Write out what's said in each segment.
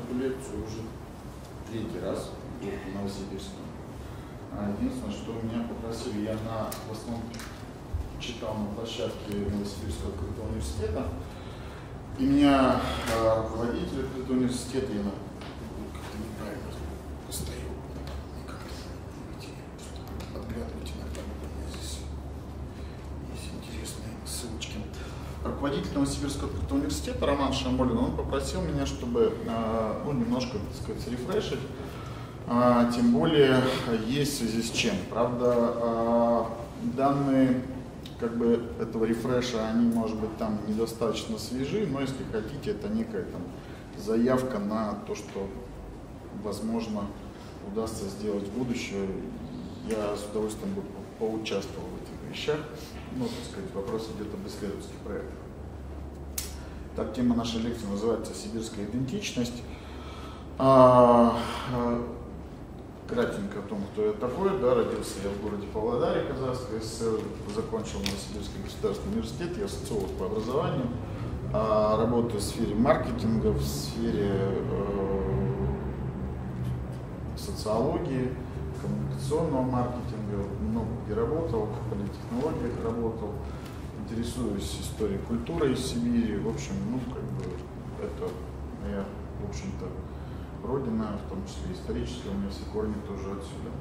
эту лекцию уже третий раз в Новосибирске. Единственное, что меня попросили, я в основном читал на площадке Новосибирского открытого университета, и меня руководитель открытого университета, я как-то неправильно постою, и как-то подглядывать иногда, у меня здесь есть интересные ссылочки. Руководитель Новосибирского открытого университета Роман Шамолин, он попросил меня, чтобы немножко, так сказать, рефрешить, тем более есть в связи с чем. Правда, данные этого рефреша, они, может быть, там недостаточно свежи, но если хотите, это некая там заявка на то, что, возможно, удастся сделать в будущем. Я с удовольствием бы поучаствовал в этих вещах. Так сказать, вопрос идет об исследовательских проектах. Так, тема нашей лекции называется «Сибирская идентичность». Кратенько о том, кто я такой. Родился я в городе Павлодаре, Казахской ССР, закончил Новосибирский государственный университет, я социолог по образованию, работаю в сфере маркетинга, в сфере социологии, коммуникационного маркетинга, много где работал, в политтехнологиях работал, интересуюсь историей культуры из Сибири. В общем, это моя, в общем-то, родина, в том числе историческая, у меня все корни тоже отсюда.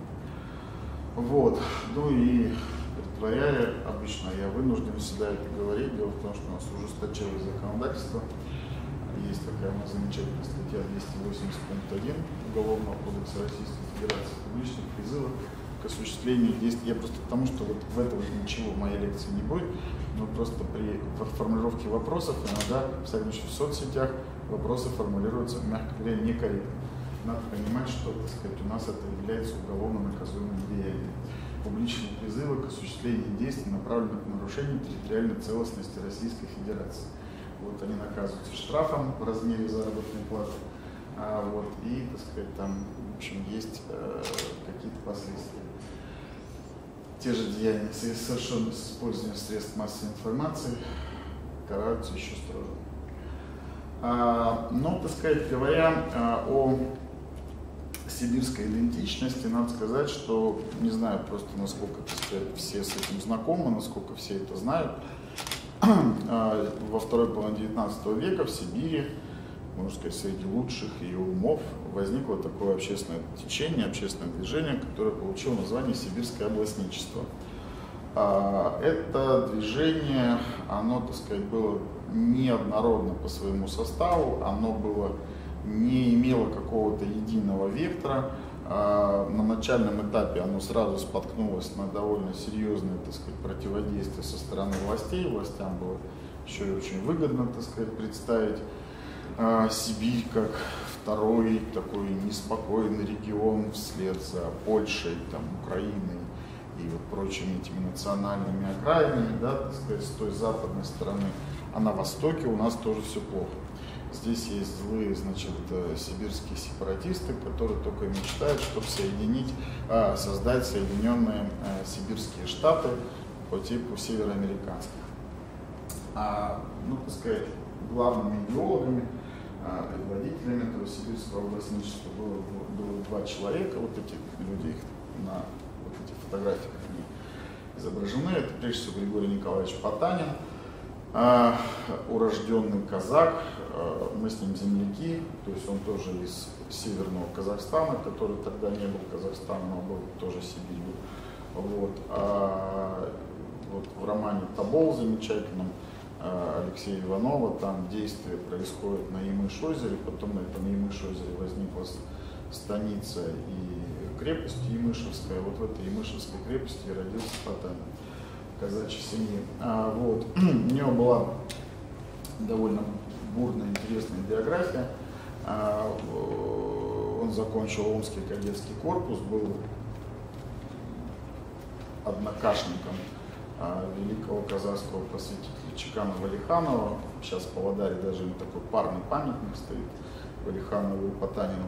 И притворяя, обычно я вынужден всегда это говорить. Дело в том, что у нас ужесточилось законодательство. Есть такая замечательная статья 280.1 Уголовного кодекса Российской Федерации публичных призывов к осуществлению действий. Я просто потому, что в этом ничего в моей лекции не будет, но просто при формулировке вопросов иногда, в всяком случае, в соцсетях, вопросы формулируются, мягко говоря, некорректно. Надо понимать, что, так сказать, у нас это является уголовно наказуемым деянием. Публичные призывы к осуществлению действий, направленных на нарушение территориальной целостности Российской Федерации. Они наказываются штрафом в размере заработной платы. И, так сказать, там, в общем, есть какие-то последствия. Те же деяния, совершенные с использованием средств массовой информации, караются еще строже. Так сказать, говоря о сибирской идентичности, надо сказать, что, не знаю просто, насколько, так сказать, все с этим знакомы, насколько все это знают. Во второй половине 19 века в Сибири, можно сказать, среди лучших ее умов возникло такое общественное течение, общественное движение, которое получило название «Сибирское областничество». Это движение, оно, так сказать, было неоднородно по своему составу, оно не имело какого-то единого вектора. На начальном этапе оно сразу споткнулось на довольно серьезное, так сказать, противодействие со стороны властей. Властям было еще и очень выгодно, так сказать, представить Сибирь как второй такой неспокойный регион вслед за Польшей, Украиной и прочими этими национальными окраинами, так сказать, с той западной стороны. А на востоке у нас тоже все плохо. Здесь есть злые, сибирские сепаратисты, которые только и мечтают, чтобы создать Соединенные Сибирские Штаты по типу североамериканских. Так сказать, главными идеологами, предводителями этого сибирского областничества было два человека. Эти люди, на этих фотографиях они изображены. Это прежде всего Григорий Николаевич Потанин, урожденный казак, мы с ним земляки, то есть он тоже из северного Казахстана, который тогда не был Казахстаном, а был тоже Сибирью. В романе «Тобол» замечательном Алексея Иванова, там действие происходит на Ямыш-озере, потом на этом Ямыш-озере возникла станица и крепость Ямышевская. В этой Ямышевской крепости родился Потанин, казачьей семьи. У него была довольно бурная, интересная биография. Он закончил Омский кадетский корпус, был однокашником великого казахского просветителя Чекана Валиханова. Сейчас в Павлодаре даже им такой парный памятник стоит Валиханову и Потанину.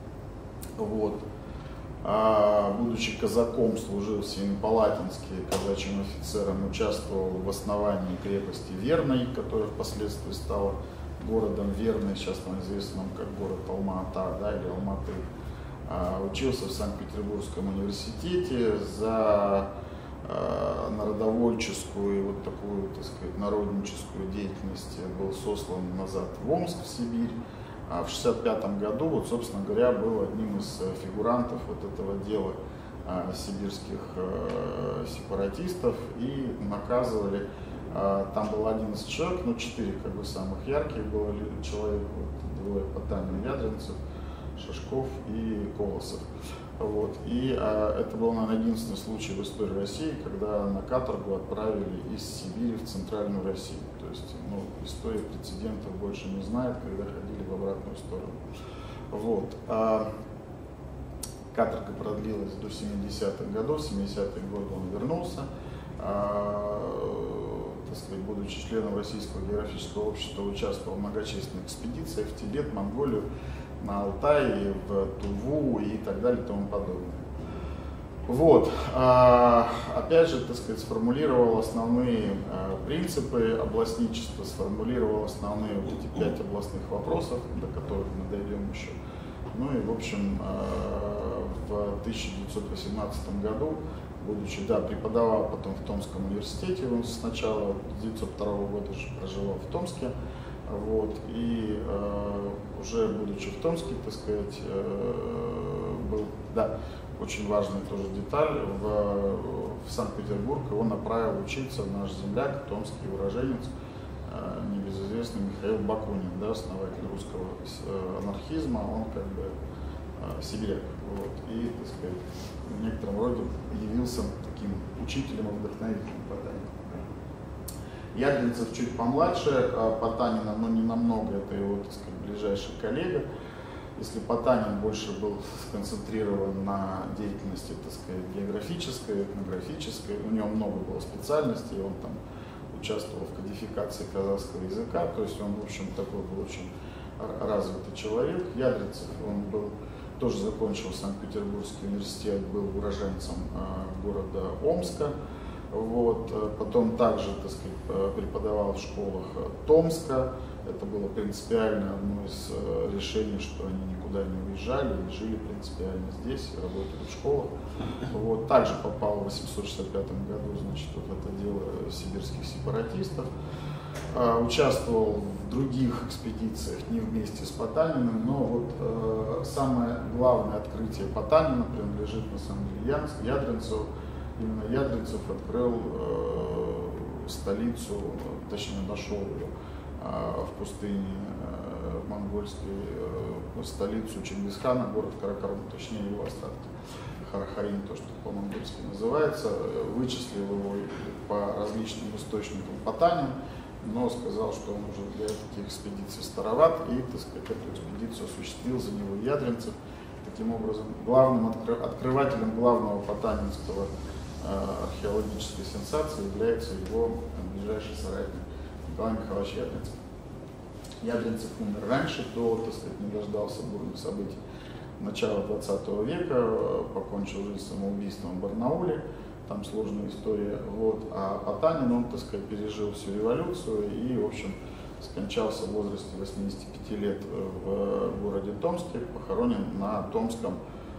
Будучи казаком, служил в Семипалатинске казачьим офицером, участвовал в основании крепости Верной, которая впоследствии стала городом Верный, сейчас он известен нам как город Алма-Ата, да, или Алматы. Учился в Санкт-Петербургском университете, за народовольческую, вот такую, так сказать, народническую деятельность был сослан назад в Омск, в Сибирь. А в 1965 году, вот, собственно говоря, был одним из фигурантов вот этого дела сибирских сепаратистов, и наказывали, там было 11 человек, но 4 как бы самых ярких было человек, вот, двое Потанин, Ядринцев, Шашков и Колосов. Вот. И это был, наверное, единственный случай в истории России, когда на каторгу отправили из Сибири в Центральную Россию. То есть, ну, история прецедентов больше не знает, когда ходили в обратную сторону. Вот. Каторга продлилась до 70-х годов. В 70-е годы он вернулся. Так сказать, будучи членом Российского географического общества, участвовал в многочисленных экспедициях в Тибет, Монголию, на Алтай, в Туву и так далее и тому подобное. Вот. Опять же, так сказать, сформулировал основные принципы областничества, сформулировал основные вот эти 5 областных вопросов, до которых мы дойдем еще. Ну и, в общем, в 1918 году, будучи, да, преподавал потом в Томском университете, он сначала с 1902 года же проживал в Томске, вот, и уже будучи в Томске, так сказать, был, да, очень важная тоже деталь, в Санкт-Петербург его направил учиться наш земляк, томский уроженец, небезызвестный Михаил Бакунин, да, основатель русского анархизма, он как бы сибиряк, вот, и, так сказать, в некотором роде явился таким учителем и вдохновителем Потанина. Ядринцев чуть помладше Потанина, но не намного, это его, так сказать, ближайший коллега. Если Потанин больше был сконцентрирован на деятельности, так сказать, географической, этнографической, у него много было специальностей, он там участвовал в кодификации казахского языка, то есть он, в общем, такой был очень развитый человек. Ядринцев, он был, тоже закончил Санкт-Петербургский университет, был уроженцем города Омска. Вот. Потом также, так сказать, преподавал в школах Томска. Это было принципиально одно из решений, что они никуда не уезжали и жили принципиально здесь, работали в школах. Вот. Также попал в 1865 году, значит, вот это дело сибирских сепаратистов. Участвовал в других экспедициях не вместе с Потаниным, но вот самое главное открытие Потанина принадлежит на самом деле Ядринцеву. Именно Ядринцев открыл столицу, точнее нашел ее в пустыне монгольской, столицу Чингисхана, город Каракарум, точнее его остатки. Харахарин, то, что по-монгольски называется, вычислил его по различным источникам Потанин, но сказал, что он уже для таких экспедиций староват, и, так сказать, эту экспедицию осуществил за него Ядринцев. Таким образом, главным открывателем главного потанинского археологической сенсации является его ближайший соратник Николай Михайлович Ядринцев. Ядринцев умер раньше, так сказать, не дождался бурных событий начала 20 века, покончил жизнь самоубийством в Барнауле, там сложная история. Вот. А Потанин, он, так сказать, пережил всю революцию и, в общем, скончался в возрасте 85 лет в городе Томске, похоронен на Томском,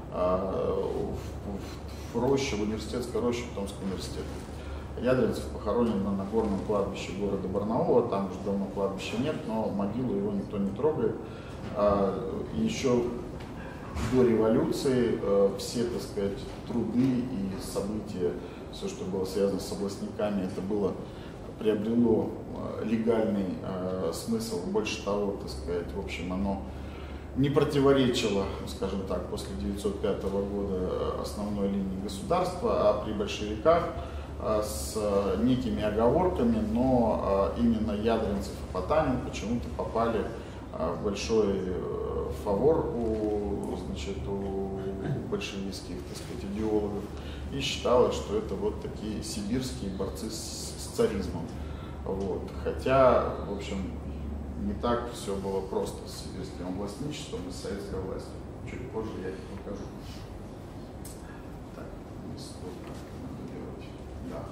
в роще, в университетской роще Томского университета. Ядринцев похоронен на Нагорном кладбище города Барнаула, там уже давно кладбища нет, но могилу его никто не трогает. Еще до революции все, так сказать, труды и события, все, что было связано с областниками, это было, приобрело легальный смысл. Больше того, так сказать, в общем, оно не противоречило, скажем так, после 1905 года основной линии государства, а при большевиках с некими оговорками, но именно Ядринцев и Потанин почему-то попали в большой фавор значит, у большевистских, так сказать, идеологов, и считалось, что это вот такие сибирские борцы с царизмом. Вот. Хотя, в общем, не так все было просто с сибирским областничеством и с советской властью. Чуть позже я это покажу. Так, сколько надо делать. Да.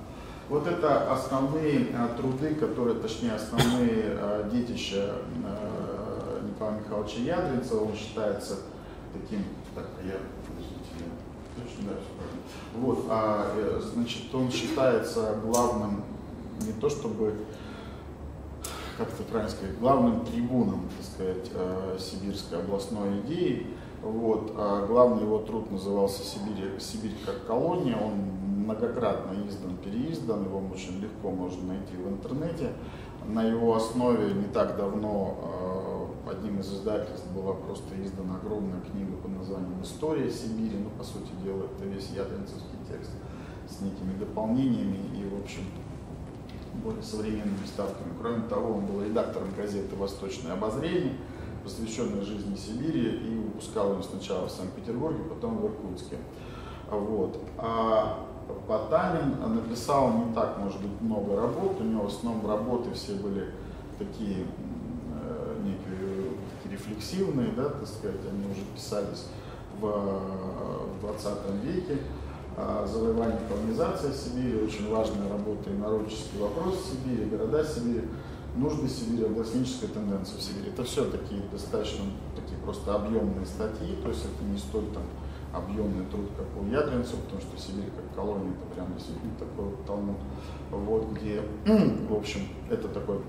Вот это основные труды, которые, точнее, основные детища Николая Михайловича Ядринцева. Он считается таким, так, подождите, точно, да, все правильно. Вот, значит, он считается главным, не то чтобы, как это правильно сказать, главным трибуном, так сказать, сибирской областной идеи. Вот, главный его труд назывался «Сибирь как колония». Он многократно издан, переиздан, его очень легко можно найти в интернете. На его основе не так давно одним из издательств была просто издана огромная книга под названием «История Сибири». Ну, по сути дела, это весь ядринцевский текст с некими дополнениями и, в общем, более современными ставками. Кроме того, он был редактором газеты «Восточное обозрение», посвященной жизни Сибири, и выпускал ее сначала в Санкт-Петербурге, потом в Иркутске. Вот. А Потанин написал не так, может быть, много работ, у него в основном работы все были такие некие рефлексивные, да, так сказать, они уже писались в 20 веке. Завоевание, колонизация Сибири, очень важная работа, и народческий вопрос Сибири, города Сибири, нужды Сибири, областническая тенденция в Сибири. Это все такие достаточно такие просто объемные статьи, то есть это не столь там объемный труд, как у Ядринцева, потому что Сибирь как колония, это прям действительно такой вот талмуд, вот, где, в общем, это такой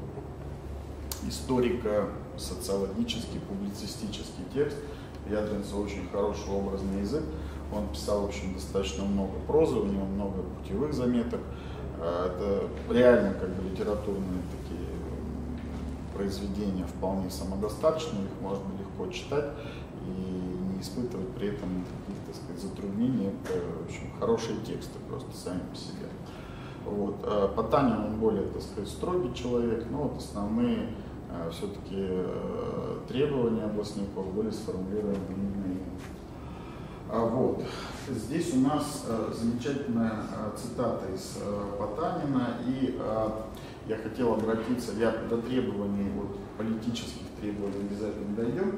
историко-социологический, публицистический текст. Ядринцев очень хороший образный язык, он писал, в общем, достаточно много прозы, у него много путевых заметок, это реально как бы литературные такие произведения вполне самодостаточные, их можно легко читать и не испытывать при этом никаких, так сказать, затруднений. Это, в общем, хорошие тексты просто сами по себе. Вот. Потанин, он более, так сказать, строгий человек, но вот основные все-таки требования областников были сформулированы именно им. Вот. Здесь у нас замечательная цитата из Потанина, и я хотел обратиться, до требований, вот, политических требований обязательно дойдем,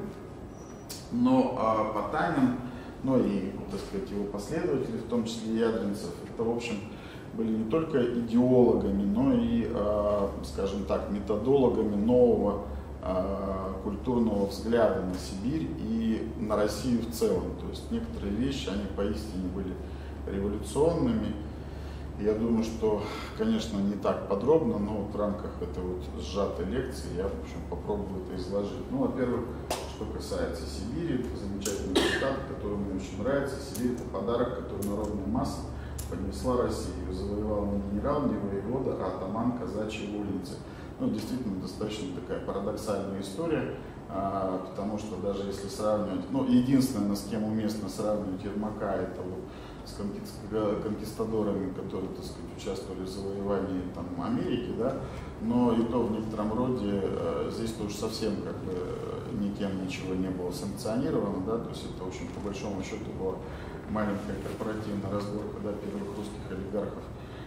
но Потанин, ну и, так сказать, его последователи, в том числе Ядринцев, это, в общем, были не только идеологами, но и, скажем так, методологами нового культурного взгляда на Сибирь и на Россию в целом. То есть некоторые вещи, они поистине были революционными. Я думаю, что, конечно, не так подробно, но вот в рамках этой вот сжатой лекции я, в общем, попробую это изложить. Ну, во-первых, что касается Сибири, это замечательный цитат, который мне очень нравится. Сибирь — это подарок, который народная масса поднесла России. Ее завоевал не генерал, не воевода, а атаман казачьей улицы. Ну, действительно, достаточно такая парадоксальная история, потому что даже если сравнивать, ну, единственное, с кем уместно сравнивать Ермака, это вот с конкистадорами, которые, так сказать, участвовали в завоевании там, Америки, да, но и то в некотором роде здесь тоже совсем как бы никем ничего не было санкционировано, да, то есть это, в общем, по большому счету была маленькая корпоративная разборка, да, первых русских олигархов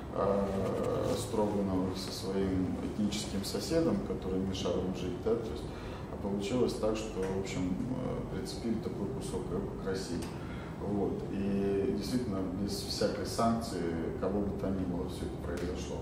Строгановых со своим этническим соседом, который мешал им жить, да, то есть, получилось так, что, в общем, прицепили такой кусок к России. Вот. И действительно, без всякой санкции, кого бы то ни было, все это произошло.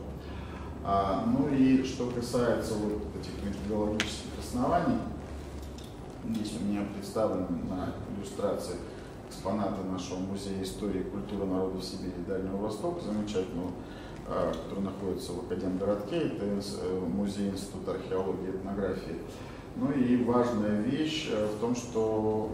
Ну и что касается вот этих методологических оснований, здесь у меня представлены на иллюстрации экспонаты нашего музея истории и культуры народов Сибири и Дальнего Востока, замечательного, который находится в Академгородке, это музей Института археологии и этнографии. Ну и важная вещь в том, что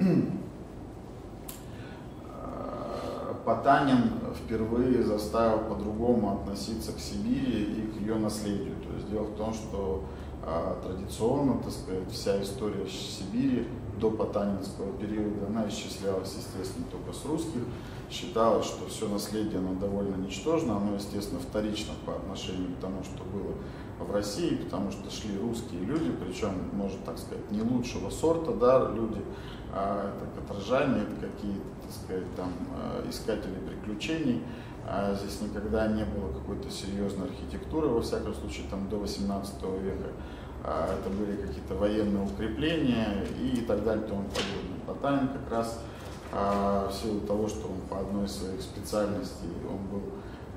Потанин впервые заставил по-другому относиться к Сибири и к ее наследию. То есть дело в том, что традиционно, так сказать, вся история Сибири до потанинского периода, она исчислялась, естественно, только с русских. Считалось, что все наследие, оно довольно ничтожно, оно, естественно, вторично по отношению к тому, что было в России, потому что шли русские люди, причем, можно так сказать, не лучшего сорта, да, люди, это каторжане, это какие-то, так сказать, там, искатели приключений. Здесь никогда не было какой-то серьезной архитектуры, во всяком случае, там, до 18 века. Это были какие-то военные укрепления и так далее и тому подобное. Потанин как раз в силу того, что он по одной из своих специальностей, он был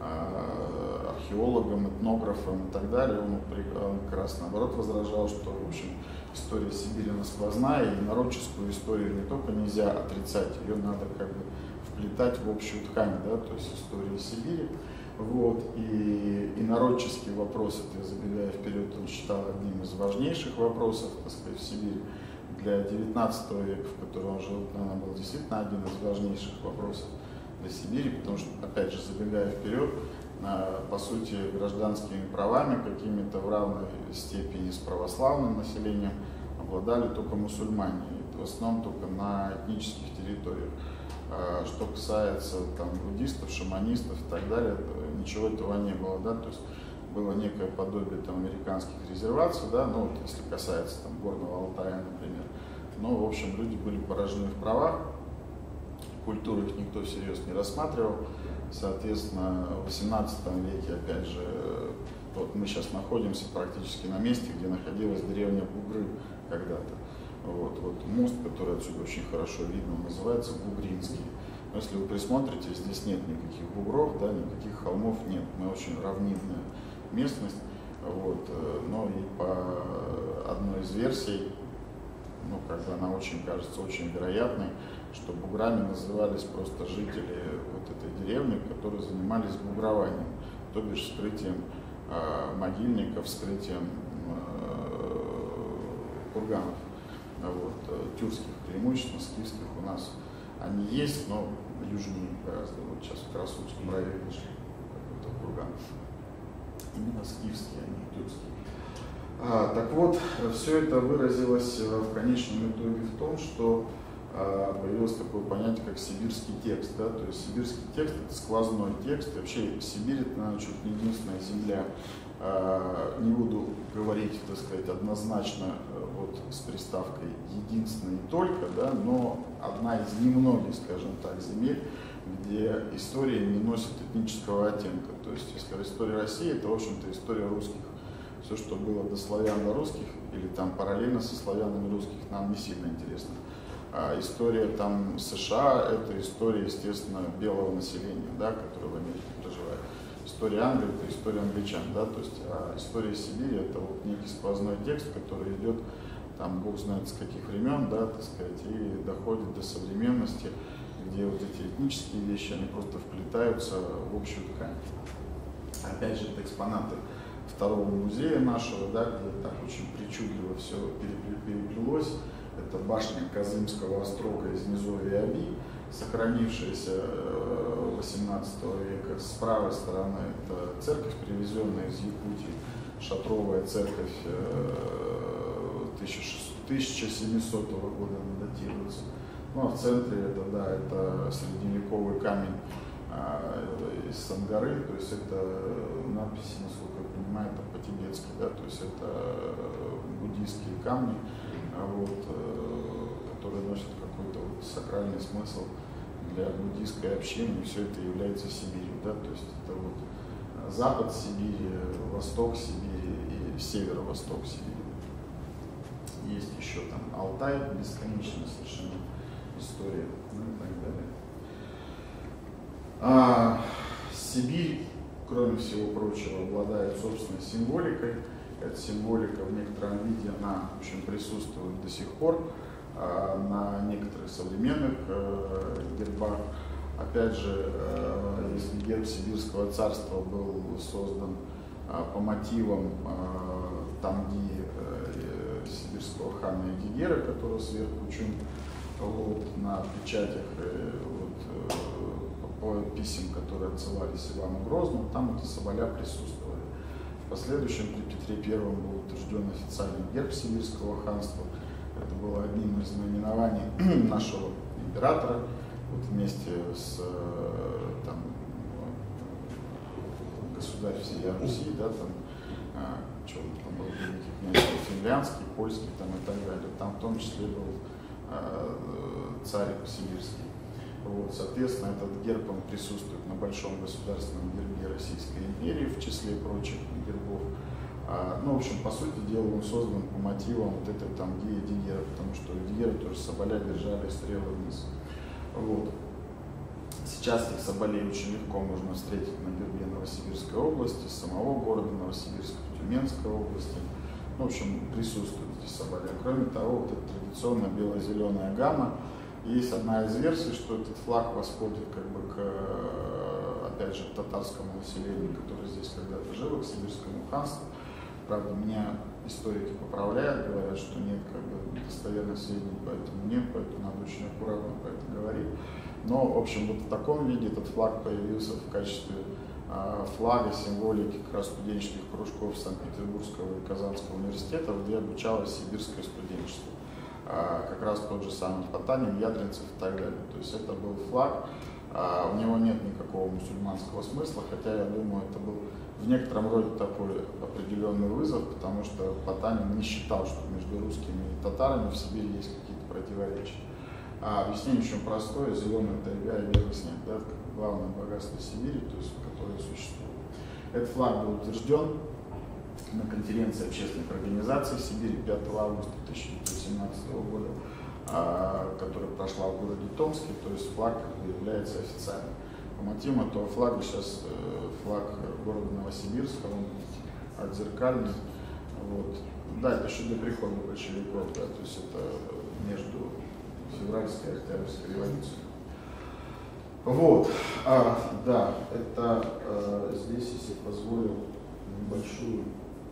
археологам, этнографам и так далее. Он как раз наоборот возражал, что, в общем, история Сибири она сквозная, и народческую историю не только нельзя отрицать, ее надо как бы вплетать в общую ткань, да, то есть история Сибири. Вот, и народческий вопрос, это я забегая вперед, он считал одним из важнейших вопросов, так сказать, в Сибири. Для 19 века, в котором он жил, наверное, был действительно один из важнейших вопросов для Сибири, потому что, опять же, забегая вперед, по сути, гражданскими правами какими-то в равной степени с православным населением обладали только мусульмане, в основном только на этнических территориях. Что касается там буддистов, шаманистов и так далее, ничего этого не было, да, то есть было некое подобие там американских резерваций, да, ну вот если касается там Горного Алтая, например, но в общем люди были поражены в правах, культуру их никто всерьез не рассматривал, соответственно в 18 веке, опять же, вот мы сейчас находимся практически на месте, где находилась деревня Бугры когда-то. Вот мост, который отсюда очень хорошо видно, называется Бугринский. Но если вы присмотритесь, здесь нет никаких бугров, да, никаких холмов нет. Мы очень равнинная местность. Вот, но и по одной из версий, ну, как бы она очень, кажется, очень вероятной, что буграми назывались просто жители вот этой деревни, которые занимались бугрованием, то бишь вскрытием могильников, вскрытием курганов. Вот, тюркских преимущественно, скифских у нас они есть, но южнее гораздо. Вот сейчас в Красудском районе нашли какой-то курган. Именно скифские, а не тюркские. Так вот, все это выразилось в конечном итоге в том, что появилось такое понятие, как сибирский текст. Да? То есть сибирский текст — это сквозной текст. Вообще Сибирь — это, наверное, чуть не единственная земля. Не буду говорить, так сказать, однозначно вот с приставкой единственная и только, да, но одна из немногих, скажем так, земель, где история не носит этнического оттенка. То есть, если история России, это, в общем-то, история русских. Все, что было до славян, до русских, или там параллельно со славянами русских, нам не сильно интересно. А история там США — это история, естественно, белого населения, да, которое в Америке проживает. История Англии — это история англичан, да, то есть история Сибири — это вот некий сквозной текст, который идет, там, бог знает с каких времен, да, так сказать, и доходит до современности, где вот эти этнические вещи, они просто вплетаются в общую ткань. Опять же, это экспонаты второго музея нашего, да, где так очень причудливо все переплелось. Это башня Казымского острога из низовья Оби, сохранившаяся 18 века. С правой стороны это церковь, привезенная из Якутии, шатровая церковь 1700 года датируется. Ну а в центре это, да, это средневековый камень из Сангары, то есть это надписи, насколько я понимаю, это по-тибетски, да, то есть это буддийские камни, вот, которые носят какой-то вот сакральный смысл для буддийской общины, и все это является Сибирью, да, то есть это вот запад Сибири, восток Сибири и северо-восток Сибири. Есть еще там Алтай, бесконечная совершенно история, ну и так далее. Сибирь, кроме всего прочего, обладает собственной символикой. Эта символика в некотором виде, она, в общем, присутствует до сих пор на некоторых современных гербах. Опять же, если герб Сибирского царства был создан по мотивам тамги сибирского хана Эдигера, которого сверху Чун, вот, на печатях по писем, которые отсылались Ивану Грозному, там эти соболя присутствовали. В последующем при Петре I был утвержден официальный герб Сибирского ханства. Это было одним из наименований нашего императора, вот вместе с там, государь всей Руси, да, там, там был великий князь финляндский, польский там, и так далее. Там в том числе был царь сибирский. Вот, соответственно, этот герб он присутствует на большом государственном гербе Российской империи в числе прочих гербов. Ну, в общем, по сути дела, он создан по мотивам вот этой тамги Эдигера, потому что Эдигера тоже соболя держали стрелы вниз. Вот. Сейчас этих соболей очень легко можно встретить на гербе Новосибирской области, самого города Новосибирска, Тюменской области. В общем, присутствуют здесь соболи. Кроме того, вот эта традиционная бело-зеленая гамма. Есть одна из версий, что этот флаг восходит как бы к, опять же, к татарскому населению, которое здесь когда-то жило, к сибирскому ханству. Правда, меня историки поправляют, говорят, что нет как бы достоверных сведений, поэтому нет, поэтому надо очень аккуратно про это говорить. Но, в общем, вот в таком виде этот флаг появился в качестве флага, символики как раз студенческих кружков Санкт-Петербургского и Казанского университетов, где обучалось сибирское студенчество. Как раз тот же самый Потанин, Ядринцев и так далее. То есть это был флаг, у него нет никакого мусульманского смысла, хотя я думаю, это был в некотором роде такой определенный вызов, потому что Потанин не считал, что между русскими и татарами в Сибири есть какие-то противоречия. А объяснение очень простое: зеленая тайга и белый снег, да, главное богатство Сибири, то есть, которое существует. Этот флаг был утвержден на конференции общественных организаций в Сибири 5 августа 1917 года, которая прошла в городе Томске, то есть флаг как бы является официальным. По мотивам этого флага сейчас флаг города Новосибирска, он отзеркальный. Вот. Да, это еще до прихода большевиков, да, то есть это между февральской и октябрьской революцией. Вот, да, это здесь, если позволю, небольшую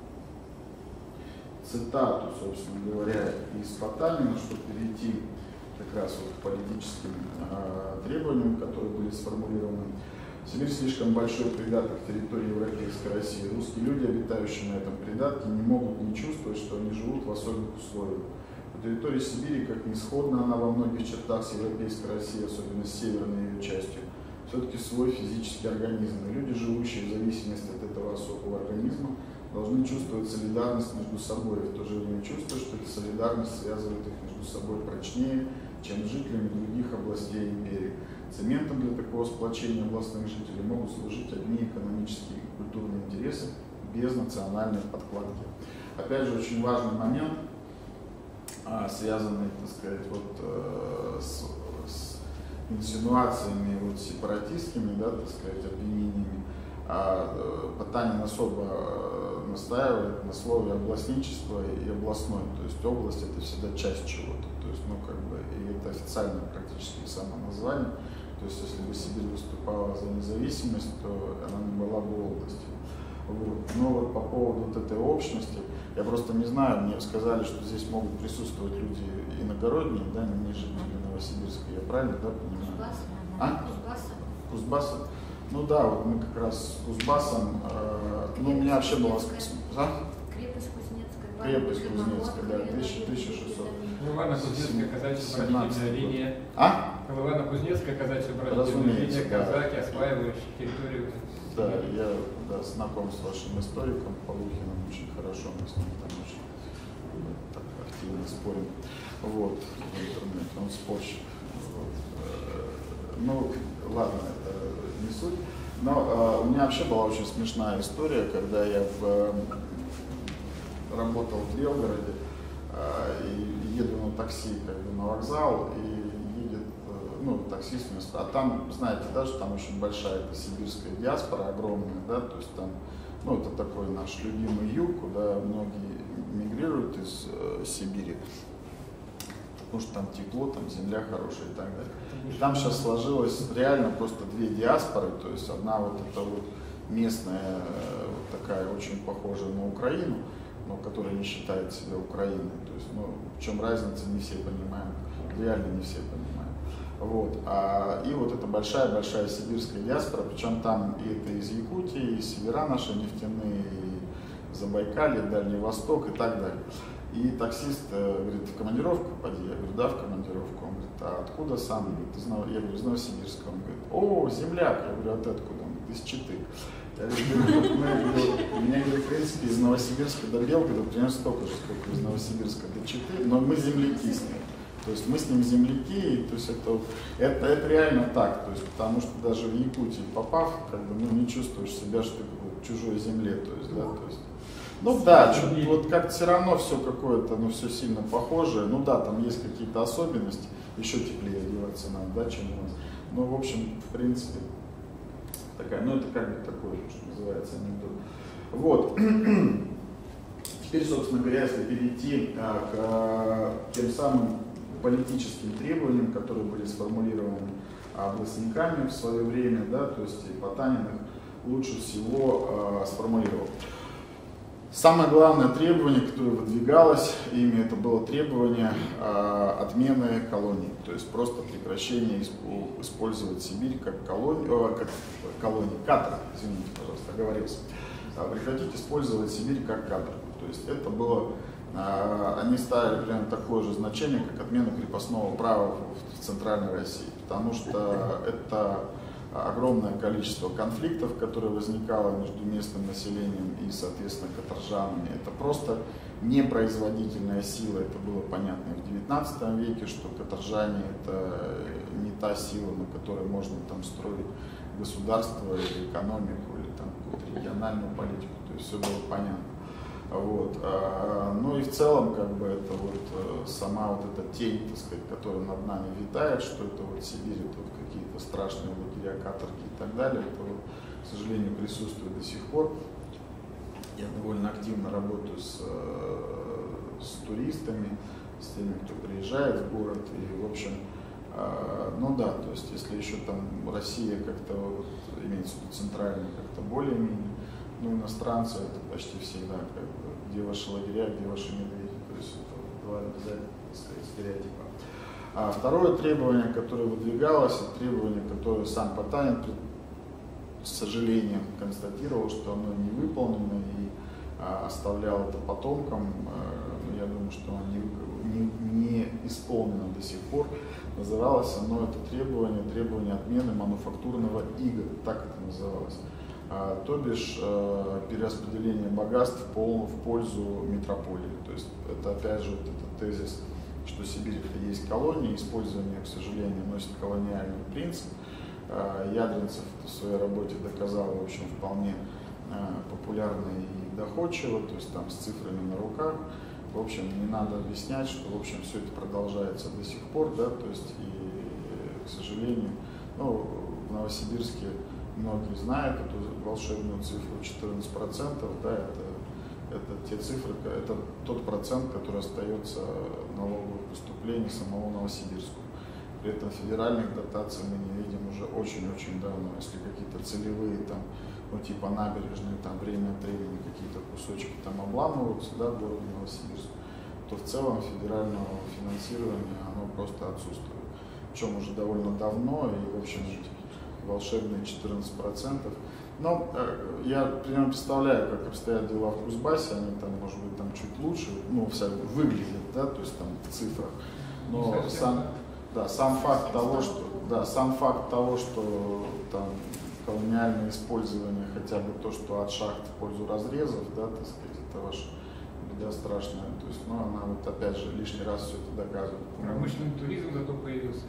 цитату, собственно говоря, из Потанина, чтобы перейти как раз вот к политическим требованиям, которые были сформулированы. Сибирь слишком большой придаток территории Европейской России. Русские люди, обитающие на этом придатке, не могут не чувствовать, что они живут в особых условиях. По территории Сибири, как ни сходна она во многих чертах с Европейской Россией, особенно с северной ее частью, все-таки свой физический организм. И люди, живущие в зависимости от этого особого организма, должны чувствовать солидарность между собой, и в то же время чувствовать, что эта солидарность связывает их между собой прочнее, чем с жителями других областей империи. Цементом для такого сплочения областных жителей могут служить одни экономические и культурные интересы без национальной подкладки. Опять же, очень важный момент, связанный, так сказать, вот, с инсинуациями вот, сепаратистскими, да, так сказать, обвинениями. Потанин особо настаивает на слове областничество и областной, то есть область это всегда часть чего-то, то есть, ну, как бы, и это официальное практически само название, то есть, если бы Сибирь выступала за независимость, то она не была бы областью. Вот. Но вот по поводу вот этой общности, я просто не знаю, мне сказали, что здесь могут присутствовать люди иногородние, да, не жители Новосибирска, я правильно, да, понимаю? Кузбасса? Ну да, вот мы как раз с Кузбассом, ну у меня вообще была... Крепость Кузнецкая. Крепость Кузнецкая, да, 1600. Колывано-Кузнецкая казачья линия. Колывано-Кузнецкая казачья линия, казаки, осваивающие территорию. Да, я знаком с вашим историком Полухиным очень хорошо, мы с ним там очень так активно спорим. Вот, в интернете, он спорщик. Вот. Ну, ладно, это не суть. Но у меня вообще была очень смешная история, когда я работал в Белгороде и еду на такси как бы, на вокзал, и едет таксист, а там, знаете, да, что там очень большая эта сибирская диаспора, огромная, да, то есть там, ну, это такой наш любимый юг, куда многие мигрируют из Сибири, потому что там тепло, там земля хорошая и так далее. И там сейчас сложилось реально просто две диаспоры, то есть одна вот эта вот местная, вот такая очень похожая на Украину, но которая не считает себя Украиной. То есть, ну, в чем разница, не все понимают, реально не все понимают. Вот. И вот эта большая-большая сибирская диаспора, причем там и это из Якутии, и севера наши нефтяные, и Забайкалье, Дальний Восток и так далее. И таксист говорит, в командировку поди? Я говорю, да, в командировку. Он говорит, а откуда сам? Я говорю, из Новосибирска. Он говорит, о, земляк. Я говорю, а ты откуда? Он говорит, из Читы. Я говорю, меня, в принципе, из Новосибирска до Белгорода примерно столько же, сколько из Новосибирска до Читы, но мы земляки с ним. То есть мы с ним земляки, то есть это реально так, то есть, потому что даже в Якутии попав, как бы, ну, не чувствуешь себя, что ты в чужой земле, то есть, да, то есть. Ну да, вот как-то все равно все какое-то, ну все сильно похожее, ну да, там есть какие-то особенности, еще теплее одеваться надо, да, чем у нас. Ну, в общем, в принципе, такая, ну это как бы такой, что называется, анекдот. Вот. Теперь, собственно говоря, если перейти к тем самым политическим требованиям, которые были сформулированы областниками в свое время, да, то есть и Потанин их лучше всего сформулировал. Самое главное требование, которое выдвигалось ими, это было требование отмены колоний, то есть просто прекращение использовать Сибирь как колонию, каторгу, извините, пожалуйста, оговорился. Прекратить использовать Сибирь как каторгу. То есть это было, они ставили примерно такое же значение, как отмена крепостного права в Центральной России, потому что это огромное количество конфликтов, которые возникало между местным населением и, соответственно, каторжанами. Это просто непроизводительная сила, это было понятно и в XIX веке, что каторжане это не та сила, на которой можно там строить государство или экономику, или там какую-то региональную политику, то есть все было понятно. Вот. Ну и в целом, как бы это вот сама вот эта тень, так сказать, которая над нами витает, что это вот Сибирь, это вот какие-то страшные лагеря, каторги и так далее, это вот, к сожалению, присутствует до сих пор. Я довольно активно работаю с туристами, с теми, кто приезжает в город, и, в общем, ну да, то есть если еще там Россия как-то, вот, имеется в виду центральная, как-то более-менее, ну, иностранцы это почти всегда, как бы, где ваши лагеря, где ваши медведи, то есть это два обязательно, так сказать, стереотипа. А второе требование, которое выдвигалось, это требование, которое сам Потанин, с сожалением, констатировал, что оно не выполнено и оставлял это потомкам. Я думаю, что оно не исполнено до сих пор. Называлось оно, это требование отмены мануфактурного ига, так это называлось. То бишь перераспределение богатств в пользу метрополии. То есть это опять же вот этот тезис, что Сибирь это есть колония, использование, к сожалению, носит колониальный принцип. Ядринцев в своей работе доказал, в общем, вполне популярно и доходчиво, то есть там с цифрами на руках. В общем, не надо объяснять, что, в общем, все это продолжается до сих пор, да, то есть и, к сожалению, ну, в Новосибирске многие знают эту волшебную цифру 14%, да, это те цифры, это тот процент, который остается налоговых поступлений самого Новосибирска. При этом федеральных дотаций мы не видим уже очень-очень давно. Если какие-то целевые, там, ну, типа набережные, там, время от времени какие-то кусочки там обламываются, да, в городе Новосибирск, то в целом федерального финансирования оно просто отсутствует. Причем уже довольно давно, и, в общем, волшебные 14%. Но я примерно представляю, как обстоят дела в Кузбассе, они там, может быть, там чуть лучше, ну, выглядят, да, то есть там в цифрах. Но сам факт того, что там колониальное использование, хотя бы то, что от шахт в пользу разрезов, да, так сказать, это ваша беда страшная. То есть, ну, она вот опять же лишний раз все это доказывает. Промышленный туризм зато появился.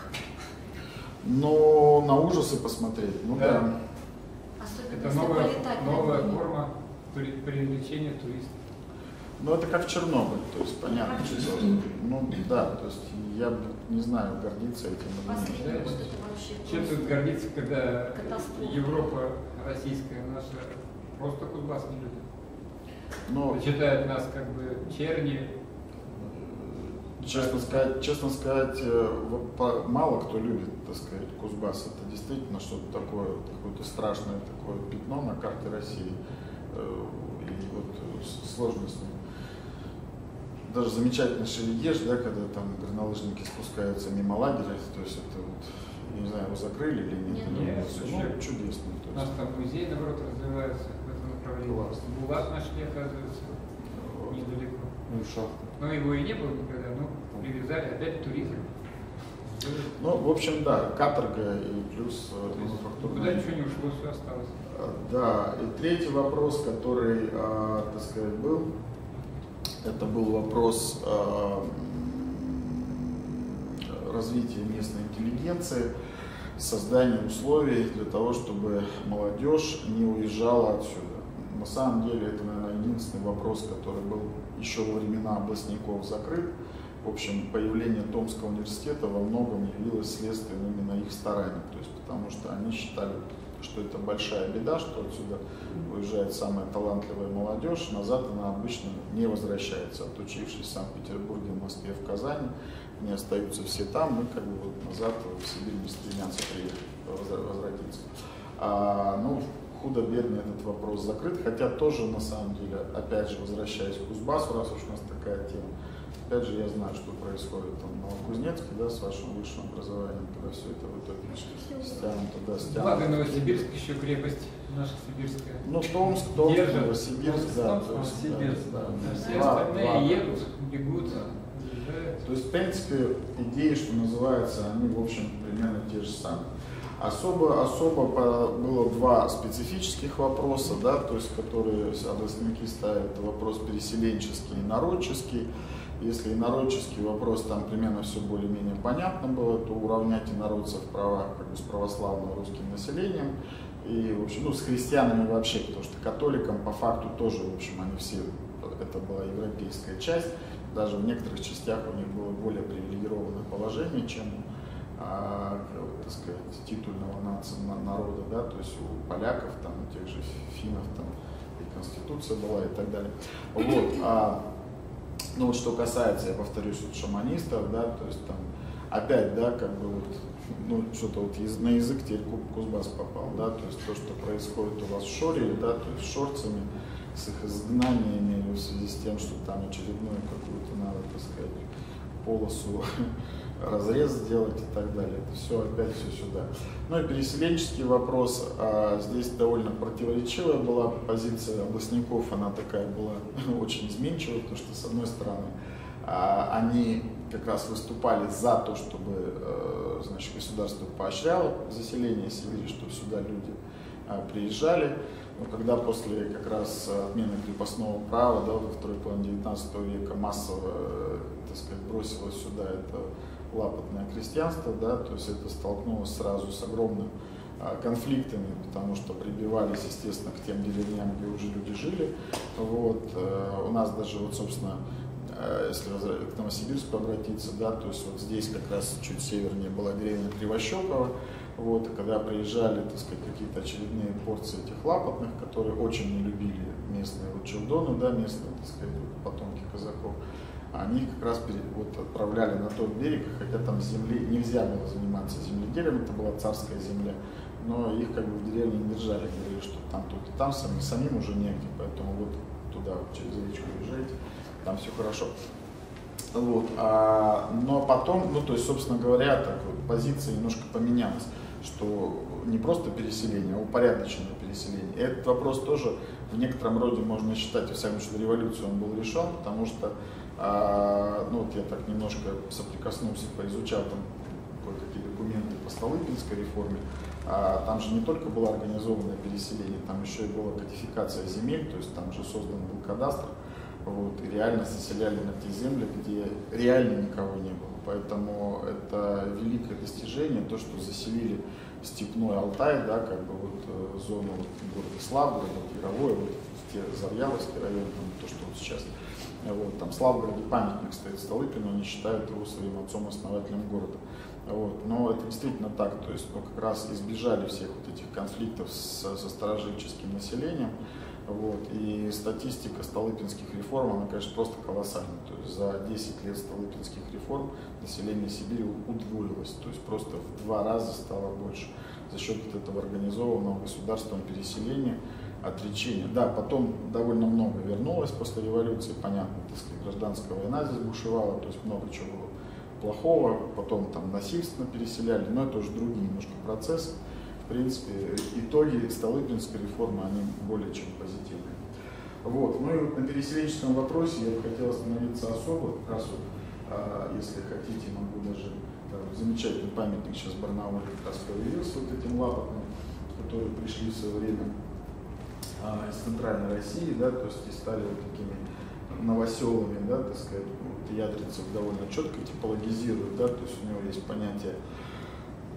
Но на ужасы посмотреть, ну да. Это новая форма привлечения туристов. Ну, это как в Чернобыль, то есть понятно, что, ну да, то есть я не знаю, гордиться этим или нет. Чем тут гордиться, когда Европа российская наша просто Кузбасс не любит? Но считает нас как бы черни. Честно сказать, мало кто любит, так сказать, Кузбасс. Это действительно что-то такое, какое-то страшное такое пятно на карте России. И вот сложно с ним. Даже замечательный Шерегеш, да, когда там горнолыжники спускаются мимо лагеря, то есть это вот, я не знаю, его закрыли или нет. Нет, чудесно. У нас там музей, наоборот, развивается в этом направлении. Булат нашли, оказывается, недалеко. Ну, шахта. Но его и не было никогда, ну, привязали, опять туризм. Ну, в общем, да, каторга и плюс мануфактурная. Куда ничего не ушло, все осталось. Да, и третий вопрос, который, так сказать, был, это был вопрос развития местной интеллигенции, создания условий для того, чтобы молодежь не уезжала отсюда. На самом деле это, наверное, единственный вопрос, который был еще во времена областников закрыт. в общем, появление Томского университета во многом явилось следствием именно их стараний, то есть потому что они считали, что это большая беда, что отсюда уезжает самая талантливая молодежь, назад она обычно не возвращается, отучившись в Санкт-Петербурге, в Москве, в Казани, не остаются все там, мы как бы вот назад в Сибирь не стремятся возвратиться. Ну, худо-бедно этот вопрос закрыт, хотя тоже на самом деле, опять же, возвращаясь к Кузбассу, раз уж у нас такая тема, опять же, я знаю, что происходит там в Новокузнецке, да, с вашим высшим образованием, когда все это в итоге стянут туда, стянут. Благо Новосибирск еще крепость наша сибирская. Ну, Томск, Новосибирск, да. Все остальные едут, бегут. То есть, в принципе, идеи, что называется, они, в общем, примерно те же самые. Особо было два специфических вопроса, да, то есть, которые областники ставят, это вопрос переселенческий и народческий. Если инородческий вопрос, там примерно все более-менее понятно было, то уравнять инородцев в правах как бы с православным русским населением и, в общем, ну, с христианами вообще, потому что католикам по факту тоже, в общем, они все, это была европейская часть, даже в некоторых частях у них было более привилегированное положение, чем так сказать, титульного народа, да, то есть у поляков, там, у тех же финнов, там, и конституция была и так далее. Вот, ну вот что касается, я повторюсь, вот шаманистов, да, то есть там опять, да, как бы вот, ну что-то вот на язык теперь Кузбасс попал, да, то есть то, что происходит у вас в Шоре, да, то есть с шорцами, с их изгнаниями в связи с тем, что там очередную какую-то надо, так сказать, полосу разрез сделать и так далее. Это все опять все сюда. Ну и переселенческий вопрос. Здесь довольно противоречивая была позиция областников, она такая была очень изменчивая, потому что, с одной стороны, они как раз выступали за то, чтобы, значит, государство поощряло заселение Сибири, чтобы сюда люди приезжали. Но когда после как раз отмены крепостного права, да, во второй половине 19 века массово, так сказать, бросилось сюда это лапотное крестьянство, да, то есть это столкнулось сразу с огромными конфликтами, потому что прибивались, естественно, к тем деревням, где уже люди жили. Вот. У нас даже, вот, собственно, если к Новосибирску обратиться, да, то есть вот здесь как раз чуть севернее была деревня Кривощекова, вот, и когда приезжали, так сказать, какие-то очередные порции этих лапотных, которые очень не любили местные вот челдоны, да, местные, так сказать, потомки казаков, они их как раз вот отправляли на тот берег, хотя там земли нельзя было заниматься земледелием, это была царская земля, но их как бы в деревне не держали, говорили, что там тут и там самим уже негде, поэтому вот туда вот через речку уезжайте, там все хорошо. Вот, но потом, ну то есть, собственно говоря, так вот, позиция немножко поменялась, что не просто переселение, а упорядоченное переселение. И этот вопрос тоже в некотором роде можно считать, во всяком случае, до революции он был решен, потому что ну вот я так немножко соприкоснулся, поизучал там кое-какие документы по Столыпинской реформе, там же не только было организованное переселение, там еще и была кодификация земель, то есть там же создан был кадастр, вот, и реально заселяли на те земли, где реально никого не было. Поэтому это великое достижение, то, что заселили степной Алтай, да, как бы вот зону города Славгорода, Яровое, вот те Завьяловский район, там, то, что вот сейчас. Вот, там в Славгороде памятник стоит Столыпину, они считают его своим отцом-основателем города. Вот, но это действительно так, то есть мы как раз избежали всех вот этих конфликтов со старожилческим населением. Вот, и статистика столыпинских реформ, она, конечно, просто колоссальная. То есть за 10 лет столыпинских реформ население Сибири удвоилось, то есть просто в 2 раза стало больше за счет вот этого организованного государством переселения, отречения. Да, потом довольно много вернулось после революции, понятно, так сказать, гражданская война здесь бушевала, то есть много чего было плохого, потом там насильственно переселяли, но это уже другие немножко процессы. В принципе, итоги Столыпинской реформы, они более чем позитивные. Вот. Ну и вот на переселенческом вопросе я бы хотел остановиться особо, как раз вот, если хотите, могу даже замечательный памятник сейчас в Барнауле как раз появился вот этим лапотным, которые пришли в свое время из центральной России, да, то есть и стали вот такими новоселами, да, так сказать, вот, Ядрицев довольно четко типологизирует, да, то есть у него есть понятие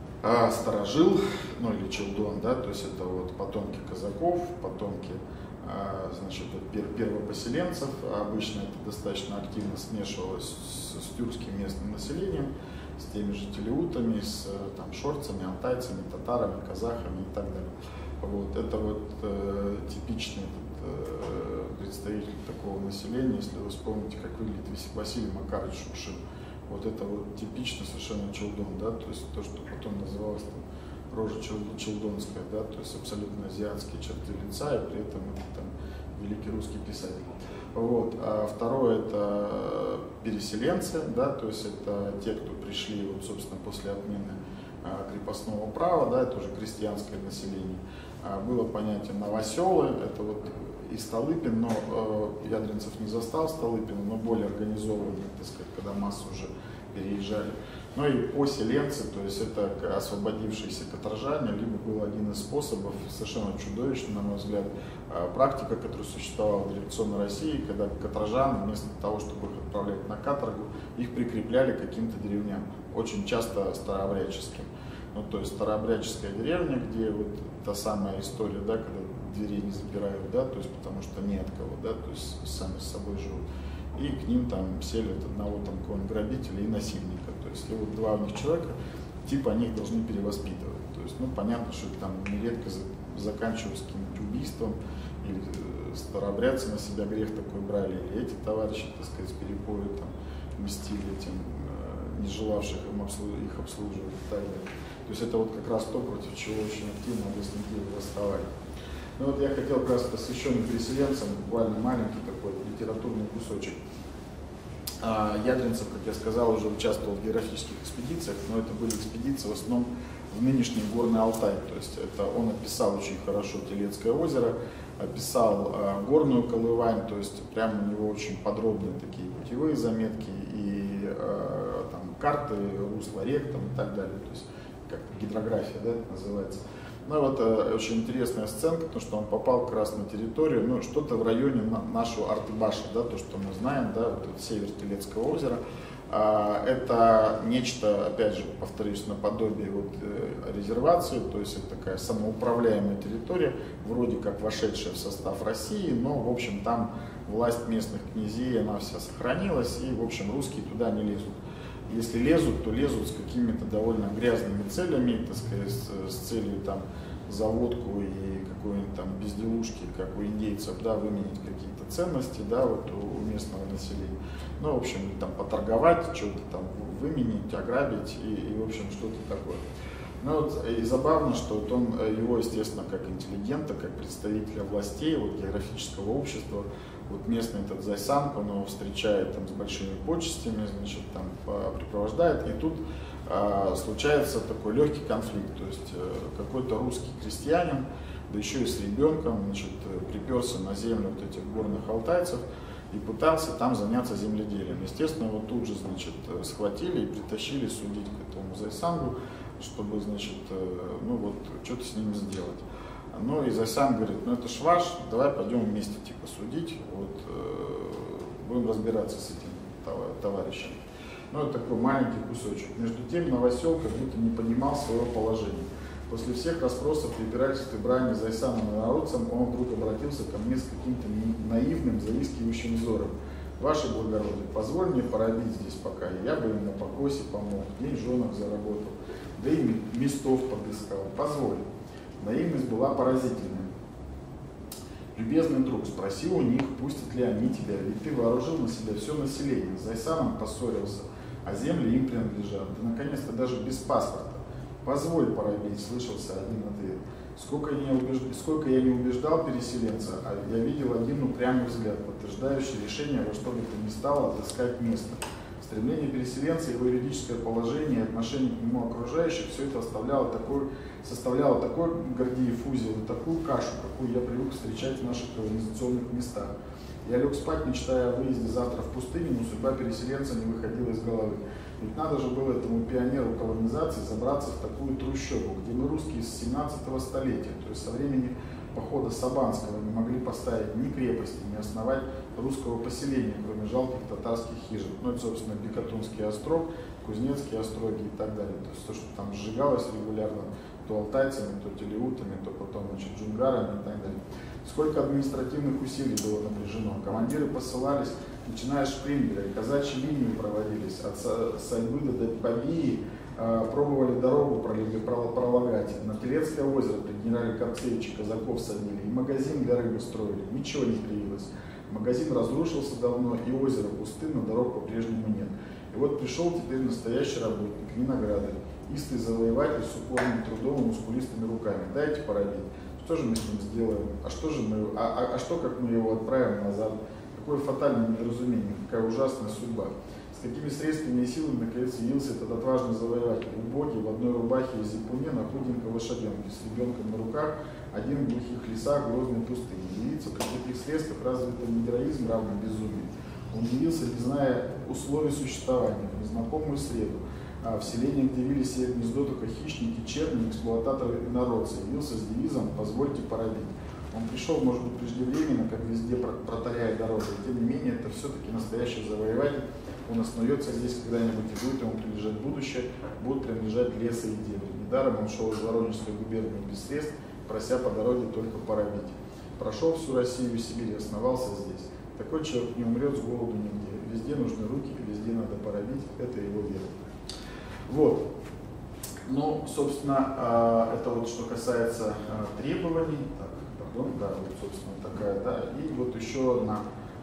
старожил, ну или челдон, да, то есть это вот потомки казаков, потомки значит, первопоселенцев. Обычно это достаточно активно смешивалось с тюркским местным населением, с теми же телеутами, с там, шорцами, алтайцами, татарами, казахами и так далее. Вот. Это вот типичный представитель такого населения, если вы вспомните, как выглядит Василий Макарович Шукшин. Вот это вот типично совершенно челдон, да, то есть то, что потом называлось там, рожа челдонская, да, то есть абсолютно азиатские черты лица, и при этом это там великий русский писатель. Вот. А второе это переселенцы, да, то есть это те, кто пришли, вот, собственно, после отмены крепостного права, да, это уже крестьянское население. Было понятие новоселы, это вот и Столыпин, но Ядринцев не застал Столыпина, но более организованный, так сказать, когда массы уже переезжали. Ну и поселенцы, то есть это освободившиеся каторжане, либо был один из способов, совершенно чудовищный, на мой взгляд, практика, которая существовала в революционной России, когда каторжан, вместо того, чтобы их отправлять на каторгу, их прикрепляли к каким-то деревням, очень часто старообрядческим. Ну, то есть старообрядческая деревня, где вот та самая история, да, когда дверей не запирают, да, то есть потому что не от кого, да, то есть сами с собой живут. И к ним там селят одного там какого-нибудь грабителя и насильника. То есть и вот два у них человека, типа они их должны перевоспитывать. То есть, ну, понятно, что там нередко заканчивалось каким-нибудь убийством, или старообрядцы на себя грех такой брали, или эти товарищи, так сказать, с перепою там мстили этим, не желавших их обслуживать и так далее. То есть это вот как раз то, против чего очень активно областники восставали. Ну вот я хотел как раз посвященный переселенцам, буквально маленький такой литературный кусочек. Ядринцев, как я сказал, уже участвовал в географических экспедициях, но это были экспедиции в основном в нынешний Горный Алтай. То есть это он описал очень хорошо Телецкое озеро, описал горную Колывань, то есть прямо у него очень подробные такие путевые заметки и там, карты, русла рек там, и так далее. То есть как-то гидрография, да, это называется. Ну вот очень интересная сценка, потому что он попал как раз на территорию, ну что-то в районе нашего Артыбаша, да, то, что мы знаем, да, вот север Телецкого озера. Это нечто, опять же, повторюсь, наподобие вот, резервации, то есть это такая самоуправляемая территория, вроде как вошедшая в состав России, но, в общем, там власть местных князей, она вся сохранилась, и, в общем, русские туда не лезут. Если лезут, то лезут с какими-то довольно грязными целями, так сказать, с целью там заводку и какой-нибудь там безделушки, как у индейцев, да, выменить какие-то ценности, да, вот у местного населения. Ну, в общем, там поторговать, что-то там выменить, ограбить и в общем, что-то такое. Ну, вот, и забавно, что вот он, его, естественно, как интеллигента, как представителя властей, вот, географического общества, вот местный этот Зайсан, он его встречает там с большими почестями, значит, там припровождает, и тут случается такой легкий конфликт, то есть какой-то русский крестьянин, да еще и с ребенком, значит, приперся на землю вот этих горных алтайцев и пытался там заняться земледелием. Естественно, его тут же, значит, схватили и притащили судить к этому Зайсангу, чтобы, значит, ну вот, что-то с ним сделать. Ну и Зайсан говорит, ну это ж ваш, давай пойдем вместе типа судить, вот, будем разбираться с этим товарищем. Ну это такой маленький кусочек. Между тем Новосел как будто не понимал своего положения. После всех расспросов, препирательств и брани Зайсаном и народцем, он вдруг обратился ко мне с каким-то наивным, заискивающим взором. Ваше благородие, позволь мне поробить здесь пока, я бы им на покосе помог, деньжонок заработал, да и местов подыскал, позволь. Наивность была поразительная. Любезный друг, спроси у них, пустят ли они тебя, ведь ты вооружил на себя все население, с Зайсаном поссорился, а земли им принадлежат, да наконец-то даже без паспорта. Позволь поробить, слышался один ответ. Сколько я не убеждал переселенца, а я видел один упрямый взгляд, подтверждающий решение во что бы то ни стало отыскать место. Стремление переселенца, его юридическое положение и отношение к нему окружающих, все это составляло такой Гордиев узел и такую кашу, какую я привык встречать в наших колонизационных местах. Я лег спать, мечтая о выезде завтра в пустыню, но судьба переселенца не выходила из головы. Ведь надо же было этому пионеру колонизации забраться в такую трущобу, где мы русские с 17 столетия, то есть со времени похода Сабанского не могли поставить ни крепости, ни основать русского поселения, кроме жалких татарских хижин. Ну, это, собственно, Бекатунский острог, Кузнецкие остроги и так далее. То есть то, что там сжигалось регулярно, то алтайцами, то телеутами, то потом, значит, джунгарами и так далее. Сколько административных усилий было напряжено. Командиры посылались, начиная с Шпрингера, и казачьи линии проводились от Сайбыда до Побии, пробовали дорогу пролагать. На Телецкое озеро при генерале Корцевиче казаков садили, и магазин для рыбы строили. Ничего не клеилось. Магазин разрушился давно, и озеро пустынно, дорог по-прежнему нет. И вот пришел теперь настоящий работник, Виноградарь, истый завоеватель с упорным трудом и мускулистыми руками. Дайте поробить. Что же мы с ним сделаем? А что, как мы его отправим назад? Какое фатальное недоразумение, какая ужасная судьба. С какими средствами и силами, наконец, явился этот отважный завоеватель, убогий, в одной рубахе и зипуне, на худенькой лошаденке, с ребенком на руках, один в глухих лесах грозной пустыни. Явиться при таких средствах разве это не героизм, равный безумию? Он явился, не зная условий существования, в незнакомую среду, в селении, где вели себе гнездо только хищники, черни, эксплуататоры и народцы, явился с девизом «Позвольте поробить». Он пришел, может быть, преждевременно, как везде протаряя дорогу, и тем не менее, это все-таки настоящий завоеватель. Он основется здесь когда-нибудь, и будет ему принадлежать будущее, будут принадлежать леса и дебри. Недаром он шел из Воронежской губернии без средств, прося по дороге только поробить. Прошел всю Россию и Сибирь, основался здесь. Такой человек не умрет с голоду нигде. Везде нужны руки, везде надо поробить. Это его вера. Вот. Ну, собственно, это вот что касается требований. Так, пардон, да, вот, собственно, такая, да. И вот еще одна,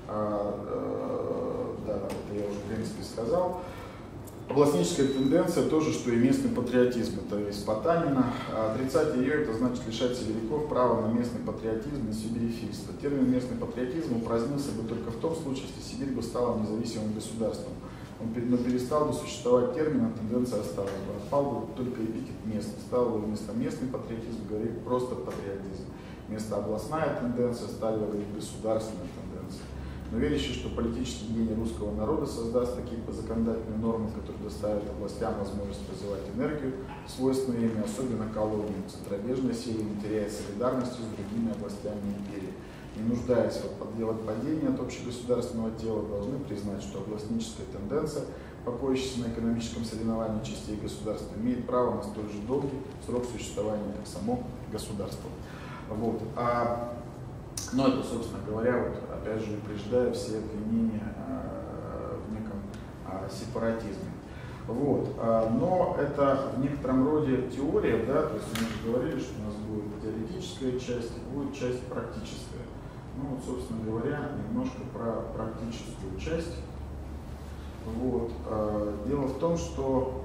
да, это я уже, в принципе, сказал. Областническая тенденция тоже, что и местный патриотизм, это из Потанина. Отрицать ее, это значит лишать сибиряков права на местный патриотизм и сибирифильство. Термин местный патриотизм упразднился бы только в том случае, если Сибирь бы стала независимым государством. Но перестал бы существовать термин, а тенденция осталась бы. Отпал бы только эпитет местный. Стал бы вместо местный патриотизм говорить просто патриотизм. Вместо областная тенденция стали говорить государственная тенденция. Но верящий, что политический гений русского народа создаст такие законодательные нормы, которые доставят областям возможность развивать энергию, свойственную ими, особенно колониям. Центробежная сила не теряет солидарности с другими областями империи. Не нуждаясь в отпадении от общегосударственного тела, должны признать, что областническая тенденция, покоящаяся на экономическом соревновании частей государства, имеет право на столь же долгий срок существования, как само государство. Вот. Но это, собственно говоря, вот, опять же, упреждая все обвинения в неком сепаратизме. Вот. Но это в некотором роде теория, да, то есть мы же говорили, что у нас будет теоретическая часть и будет часть практическая. Ну вот, собственно говоря, немножко про практическую часть. Вот. Дело в том, что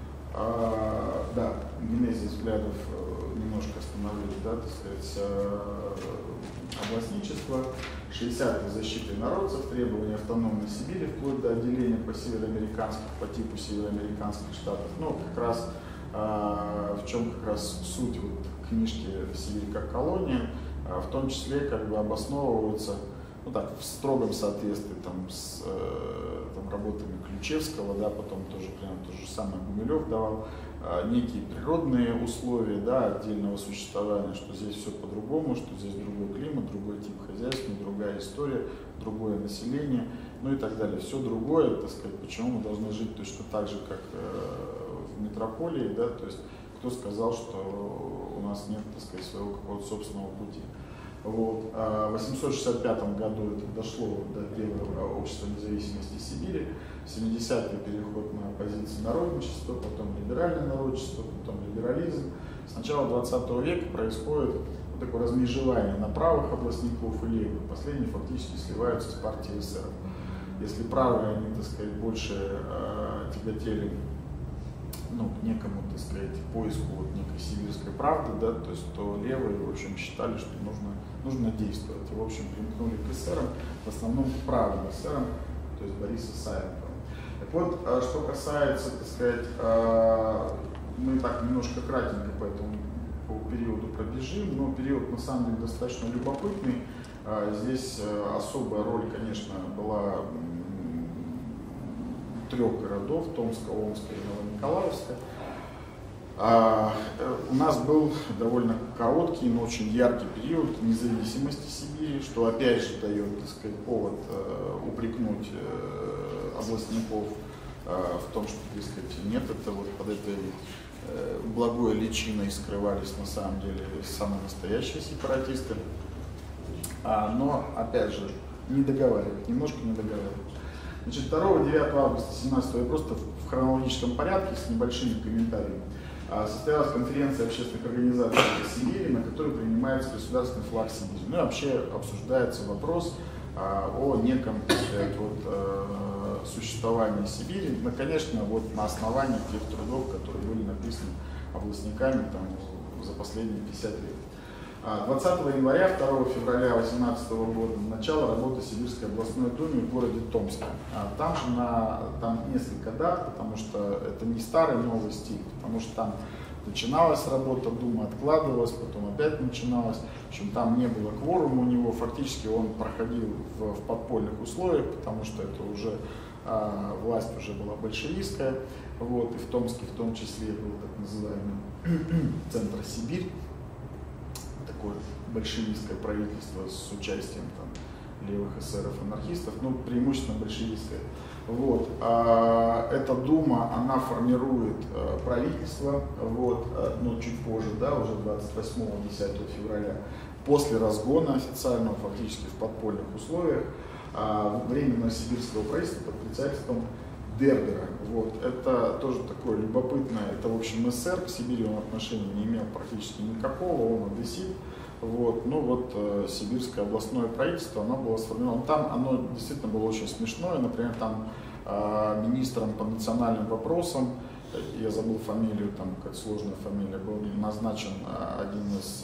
да, генезис взглядов немножко остановились, да, так сказать, областничество, 60-е защиты народцев, требования автономной Сибири, вплоть до отделения по типу североамериканских штатов. Ну, как раз в чем как раз суть вот книжки «Сибирь как колония», в том числе как бы обосновываются, ну так, в строгом соответствии там, с работами Ключевского, да, потом тоже прямо то же самое Гумилев давал, некие природные условия, да, отдельного существования, что здесь все по-другому, что здесь другой климат, другой тип хозяйства, другая история, другое население, ну и так далее. Все другое, так сказать, почему мы должны жить точно так же, как в метрополии, да, то есть кто сказал, что у нас нет, так сказать, своего какого-то собственного пути. Вот. В 865 году это дошло до первого общества независимости Сибири, в 70-е переход на позиции народничества, потом либеральное народничество, потом либерализм. С начала 20 века происходит вот такое размежевание на правых областников и левых. Последние фактически сливаются с партией эсеров. Если правые, они, так сказать, больше тяготели к некому, так сказать, поиску вот некой сибирской правды, да, то есть то левые, в общем, считали, что нужно действовать. И, в общем, примкнули к эсерам, в основном к правым эсерам, то есть Бориса Саенкова. Так вот, что касается, так сказать, мы так немножко кратенько по этому периоду пробежим, но период на самом деле достаточно любопытный. Здесь особая роль, конечно, была трех городов, Томска, Омска и Новониколаевска. У нас был довольно короткий, но очень яркий период независимости Сибири, что опять же дает, так сказать, повод упрекнуть областников в том, что, так сказать, нет, это вот под этой благой личиной скрывались на самом деле самые настоящие сепаратисты. Но, опять же, не договаривать, немножко не договаривать. Значит, 2-9 августа 2017 я просто в хронологическом порядке с небольшими комментариями. Состоялась конференция общественных организаций Сибири, на которой принимается государственный флаг Сибири. Ну и вообще обсуждается вопрос о неком, так сказать, вот, существовании Сибири, ну, конечно, вот на основании тех трудов, которые были написаны областниками там, за последние 50 лет. 20 января, 2 февраля 2018 года начало работы Сибирской областной думы в городе Томске. Там несколько дат, потому что это не старый новый стиль, потому что там начиналась работа Думы, откладывалась, потом опять начиналась. В общем, там не было кворума у него, фактически он проходил в подпольных условиях, потому что это уже власть уже была большевистская, вот, и в Томске в том числе был так называемый центр Сибирь, такое большевистское правительство с участием там, левых эсеров, анархистов, ну, преимущественно большевистское. Вот. Эта дума, она формирует правительство, вот, ну, чуть позже, да, уже 28-10 февраля, после разгона официального, фактически в подпольных условиях, временного сибирского правительства под председательством Дербера. Вот. Это тоже такое любопытное, это, в общем, эсер, к Сибири он отношения не имел практически никакого, он одессит. Вот. Ну вот сибирское областное правительство, оно было сформировано. Там оно действительно было очень смешное, например, там министром по национальным вопросам, я забыл фамилию, там какая-то сложная фамилия, был назначен один из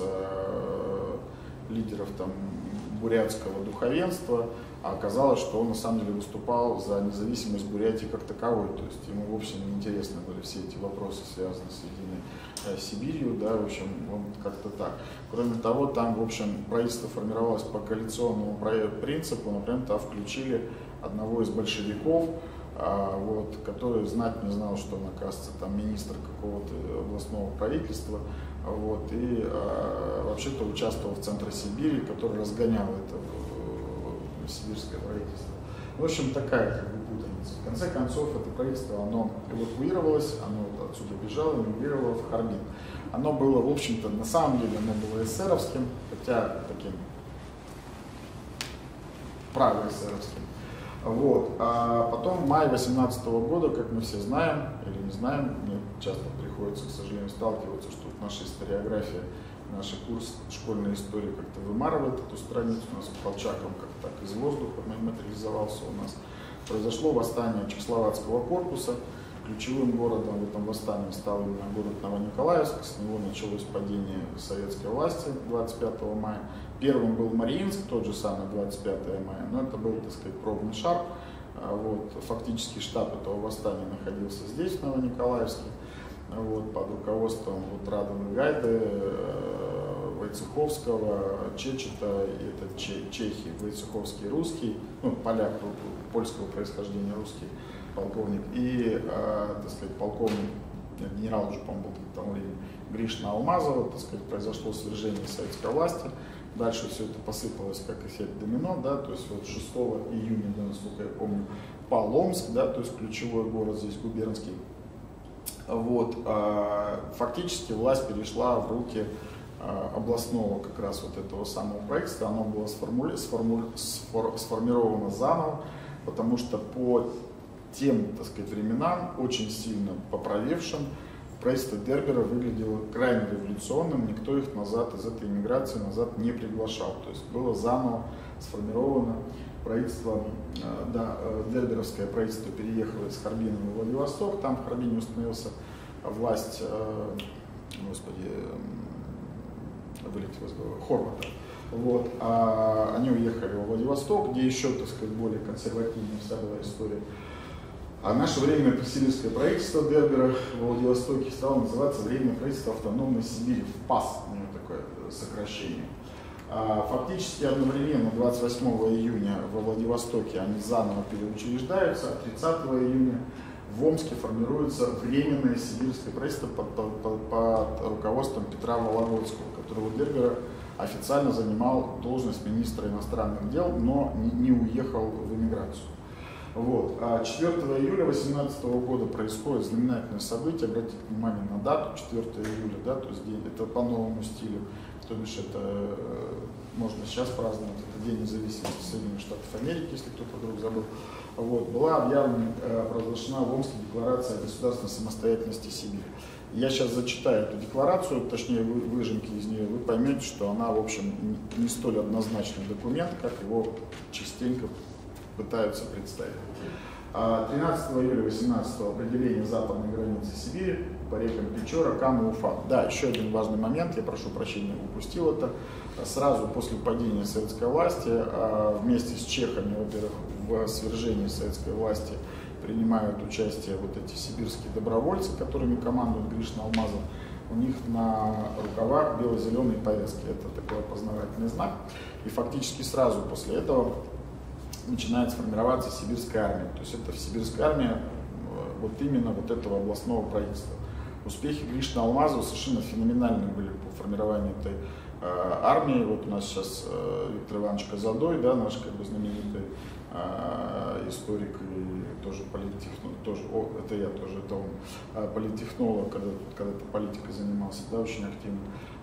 лидеров там бурятского духовенства, а оказалось, что он на самом деле выступал за независимость Бурятии как таковой, то есть ему в общем неинтересны были все эти вопросы, связанные с Единой Сибирью, да, в общем, он как-то так. Кроме того, там, в общем, правительство формировалось по коалиционному принципу, например, там включили одного из большевиков, вот, который знать не знал, что он, оказывается, там министр какого-то областного правительства, вот, и вообще-то участвовал в центре Сибири, который разгонял это сибирское правительство. В общем, такая как бы путаница. В конце концов, это правительство, оно эвакуировалось, оно отсюда бежало, эмигрировало в Харбин. Оно было, в общем-то, на самом деле, оно было эсеровским, хотя таким правоэсеровским. Вот. А потом, в мае 2018 года, как мы все знаем или не знаем, мне часто приходится, к сожалению, сталкиваться, что в нашей историографии, наш курс школьной истории как-то вымарывает эту страницу, у нас Колчаком как-то так из воздуха материализовался у нас. Произошло восстание Чехословацкого корпуса, ключевым городом в этом восстании стал именно город Новониколаевск, с него началось падение советской власти 25 мая. Первым был Мариинск, тот же самый 25 мая, но это был, так сказать, пробный шар. Вот, фактически штаб этого восстания находился здесь, в Новониколаевске, вот, под руководством вот, Радовны Гайды, Войцеховского, Чечета, и это чехи, Войцеховский русский, ну, поляк польского происхождения русский полковник, и, так сказать, полковник, генерал уже, по-моему, был к тому времени, Гришна Алмазова, так сказать, произошло свержение советской власти. Дальше все это посыпалось как эффект домино, да, то есть вот 6 июня, да, насколько я помню, пал Омск, да, то есть ключевой город здесь губернский. Вот, фактически власть перешла в руки областного как раз вот этого самого правительства, оно было сформировано заново, потому что по тем, так сказать, временам, очень сильно поправевшим, правительство Дербера выглядело крайне революционным, никто их назад из этой эмиграции назад не приглашал. То есть было заново сформировано правительство, да, дерберовское правительство переехало из Харбина в Владивосток, там в Харбине установился власть, господи, вылетел из головы, Хорвата. Вот, они уехали во Владивосток, где еще, так сказать, более консервативная вся была история. А наше временное сибирское правительство Дербера в Владивостоке стало называться Временное правительство автономной Сибири, ВПАС, у него такое сокращение. Фактически одновременно 28 июня во Владивостоке они заново переучреждаются, а 30 июня в Омске формируется временное сибирское правительство под руководством Петра Вологодского, который у Дербера официально занимал должность министра иностранных дел, но не уехал в эмиграцию. Вот. А 4 июля 2018 года происходит знаменательное событие, обратите внимание на дату, 4 июля, да, то есть день, это по новому стилю, то бишь это можно сейчас праздновать, это День независимости Соединенных Штатов Америки, если кто-то вдруг забыл. Вот. Была объявлена, провозглашена в Омске декларация о государственной самостоятельности Сибири. Я сейчас зачитаю эту декларацию, точнее выжимки из нее, вы поймете, что она, в общем, не столь однозначный документ, как его частенько пытаются представить. 13 июля 2018 определение западной границы Сибири по рекам Печора, Кама, Уфа. Да, еще один важный момент, я прошу прощения, упустил это. Сразу после падения советской власти, вместе с чехами, во-первых, в свержении советской власти принимают участие вот эти сибирские добровольцы, которыми командует Гришна Алмазов. У них на рукавах бело-зеленые повязки. Это такой опознавательный знак. И фактически сразу после этого начинает формироваться сибирская армия. То есть это сибирская армия вот именно вот этого областного правительства. Успехи Гришны Алмазова совершенно феноменальные были по формированию этой армии. Вот у нас сейчас Виктор Иванович Казадой, да, наш как бы знаменитый историк и тоже политтехнолог, это я тоже, это он политтехнолог, когда-то политикой занимался, да, очень активно.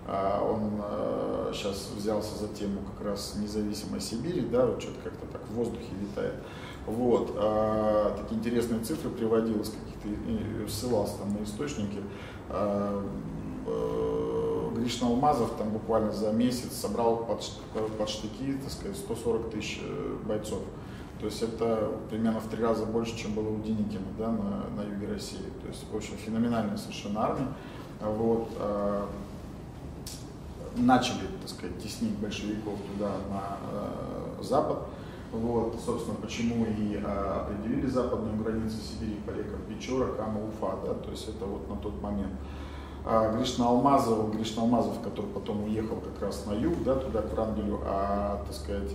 Он сейчас взялся за тему как раз независимой Сибири, да, вот что-то как-то так в воздухе витает. Вот, такие интересные цифры приводил, ссылался там на источники. Гришна Алмазов там буквально за месяц собрал под штыки, так сказать, 140 тысяч бойцов. То есть это примерно в 3 раза больше, чем было у Деникина, да, на юге России. То есть, в общем, феноменальная совершенно армия. Вот. Начали, так сказать, теснить большевиков туда, на запад. Вот, собственно, почему и определили западную границу Сибири по рекам Печора, Кама, Уфа, да, то есть это вот на тот момент. Гришна Алмазов, который потом уехал как раз на юг, да, туда к Врангелю, так сказать,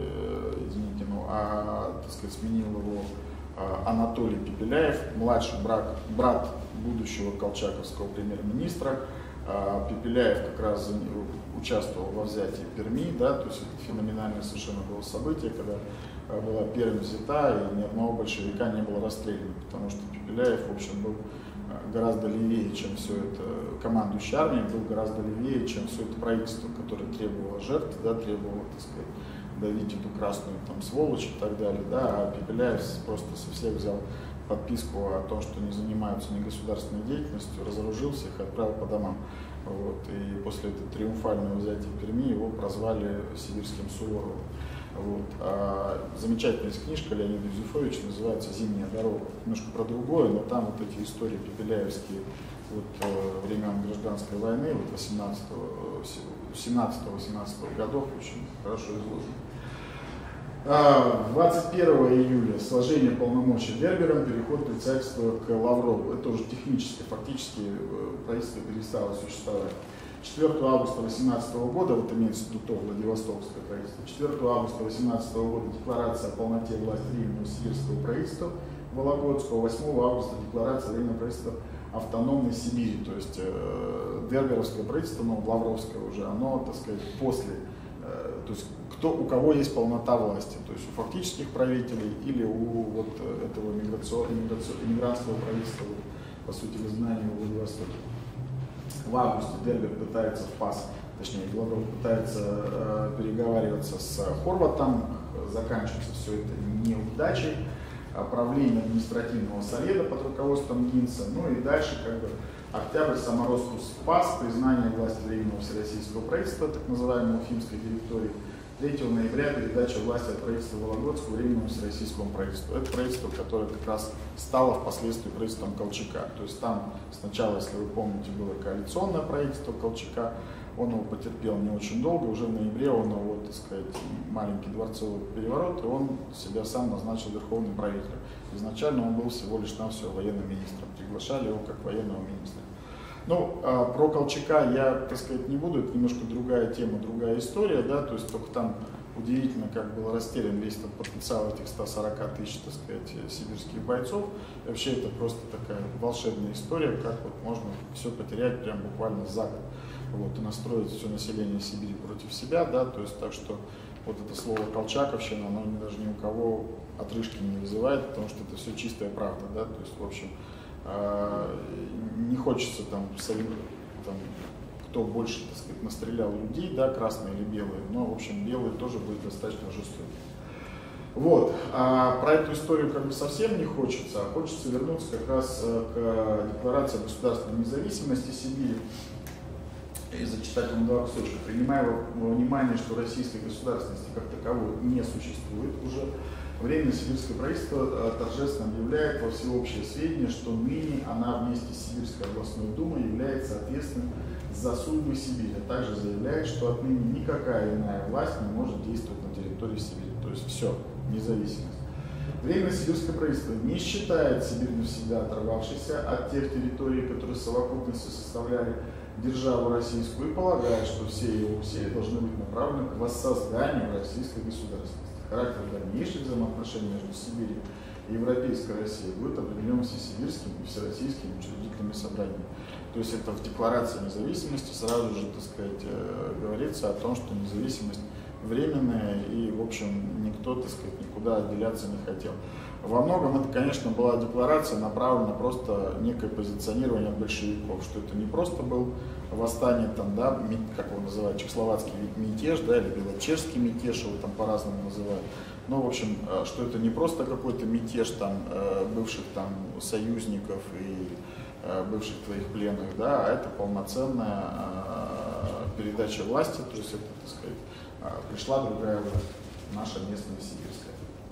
так сказать, сменил его Анатолий Пепеляев, младший брат будущего колчаковского премьер-министра. Пепеляев как раз участвовал во взятии Перми, да, то есть это феноменальное совершенно было событие, когда была Пермь взята и ни одного большевика не было расстреляно, потому что Пепеляев, в общем, был гораздо левее, чем все это, командующий армией был гораздо левее, чем все это правительство, которое требовало жертв, да, требовало, так сказать, давить эту красную там сволочь и так далее, да, а Пепеляев просто со всех взял подписку о том, что не занимаются негосударственной деятельностью, разоружил всех и отправил по домам. Вот. И после этого триумфального взятия Перми его прозвали сибирским Суворовым. Вот. Замечательная книжка Леонида Юзефовича, называется «Зимняя дорога». Немножко про другое, но там вот эти истории пепеляевские вот, времен гражданской войны, вот 17-18 годов очень хорошо изложены. 21 июля сложение полномочий Дербером, переход председательства к Лаврову. Это уже технически, фактически правительство перестало существовать. 4 августа 2018 года, вот имеется в виду то Владивостокское правительство, 4 августа 2018 года декларация о полноте власти Временного сибирского правительства Вологодского, 8 августа декларация Временного правительства автономной Сибири, то есть Дерберовское правительство, но Лавровское уже, оно, так сказать, после, то есть у кого есть полнота власти, то есть у фактических правителей или у вот этого иммигрантского правительства, по сути, в изгнании в Владивостоке. В августе Дербер пытается Лавров пытается переговариваться с Хорватом, заканчивается все это неудачей, правление административного совета под руководством Гинца, ну и дальше как бы октябрь, самороспуск СПАС, признание власти Временного всероссийского правительства, так называемой Уфимской директории, 3 ноября передача власти от правительства Вологодского Временному всероссийскому правительству. Это правительство, которое как раз стало впоследствии правительством Колчака. То есть там сначала, если вы помните, было коалиционное правительство Колчака, он его потерпел не очень долго, уже в ноябре он его, так сказать, маленький дворцовый переворот, и он себя сам назначил верховным правителем. Изначально он был всего лишь навсего военным министром, приглашали его как военного министра. Ну, про Колчака я, так сказать, не буду, это немножко другая тема, другая история, да, то есть только там удивительно, как был растерян весь этот потенциал этих 140 тысяч, так сказать, сибирских бойцов. И вообще это просто такая волшебная история, как вот можно все потерять прям буквально за год. Вот, и настроить все население Сибири против себя, да, то есть так что вот это слово колчаковщина, оно даже ни у кого отрыжки не вызывает, потому что это все чистая правда, да, то есть, в общем, не хочется там кто больше, так сказать, настрелял людей, да, красные или белые, но, в общем, белые тоже были достаточно жестокие. Вот, а про эту историю как бы совсем не хочется, а хочется вернуться как раз к декларации о государственной независимости Сибири и зачитать вам два кусочка. Принимая во внимание, что российской государственности как таковой не существует уже, Временное сибирское правительство торжественно объявляет во всеобщее сведения, что ныне она вместе с Сибирской областной думой является ответственным за судьбы Сибири, а также заявляет, что отныне никакая иная власть не может действовать на территории Сибири. То есть все, независимость. Временное сибирское правительство не считает Сибирь навсегда оторвавшейся от тех территорий, которые в совокупности составляли державу российскую, и полагает, что все ее усилия должны быть направлены к воссозданию российской государственности. Характер дальнейших взаимоотношений между Сибирью и Европейской Россией будет определен всесибирским и всероссийским учредительными собраниями. То есть это в Декларации независимости сразу же, так сказать, говорится о том, что независимость временная и, в общем, никто, так сказать, никуда отделяться не хотел. Во многом это, конечно, была декларация, направлена просто некое позиционирование большевиков, что это не просто был восстание, там, да, как его называют, чехословацкий мятеж, да, или белочешский мятеж, его там по-разному называют. Но, в общем, что это не просто какой-то мятеж там бывших там союзников и бывших твоих пленных, да, а это полноценная передача власти, то есть это, так сказать, пришла другая власть, наша местная сибирская.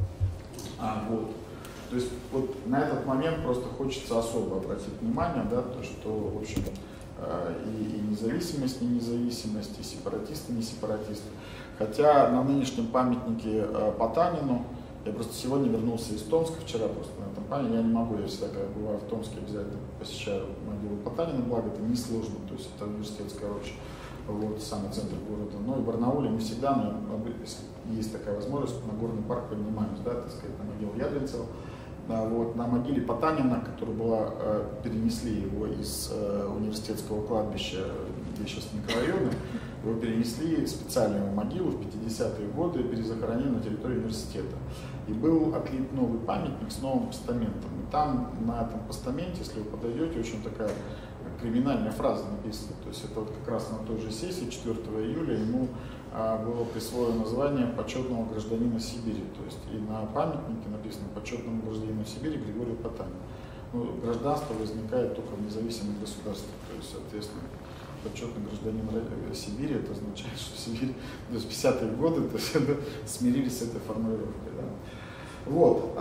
Вот. То есть вот на этот момент просто хочется особо обратить внимание, да, то, что, в общем, и независимость, не независимость, и сепаратисты, не сепаратисты. Хотя на нынешнем памятнике Потанину, я просто сегодня вернулся из Томска, вчера просто на этом памятнике, я не могу, я всегда, когда бываю в Томске, обязательно посещаю могилу Потанина, благо это несложно, то есть это университетская роща, вот, самый центр города. Но и в Барнауле не всегда, но если есть такая возможность, на горный парк поднимаемся, да, так сказать, на могилу Ядринцева. Вот, на могиле Потанина, которая была, перенесли его из университетского кладбища, где сейчас микрорайоны, его перенесли в специальную могилу в 50-е годы и перезахоронили на территории университета. И был отлит новый памятник с новым постаментом. И там на этом постаменте, если вы подойдете, очень такая криминальная фраза написана. То есть это вот как раз на той же сессии 4 июля ему было присвоено название почетного гражданина Сибири. То есть и на памятнике написано почетному гражданину Сибири Григорию Потанину. Ну, гражданство возникает только в независимых государствах. То есть, соответственно, почетный гражданин Сибири, это означает, что Сибирь до 50-е годы то есть, смирились с этой формулировкой. Да. Вот.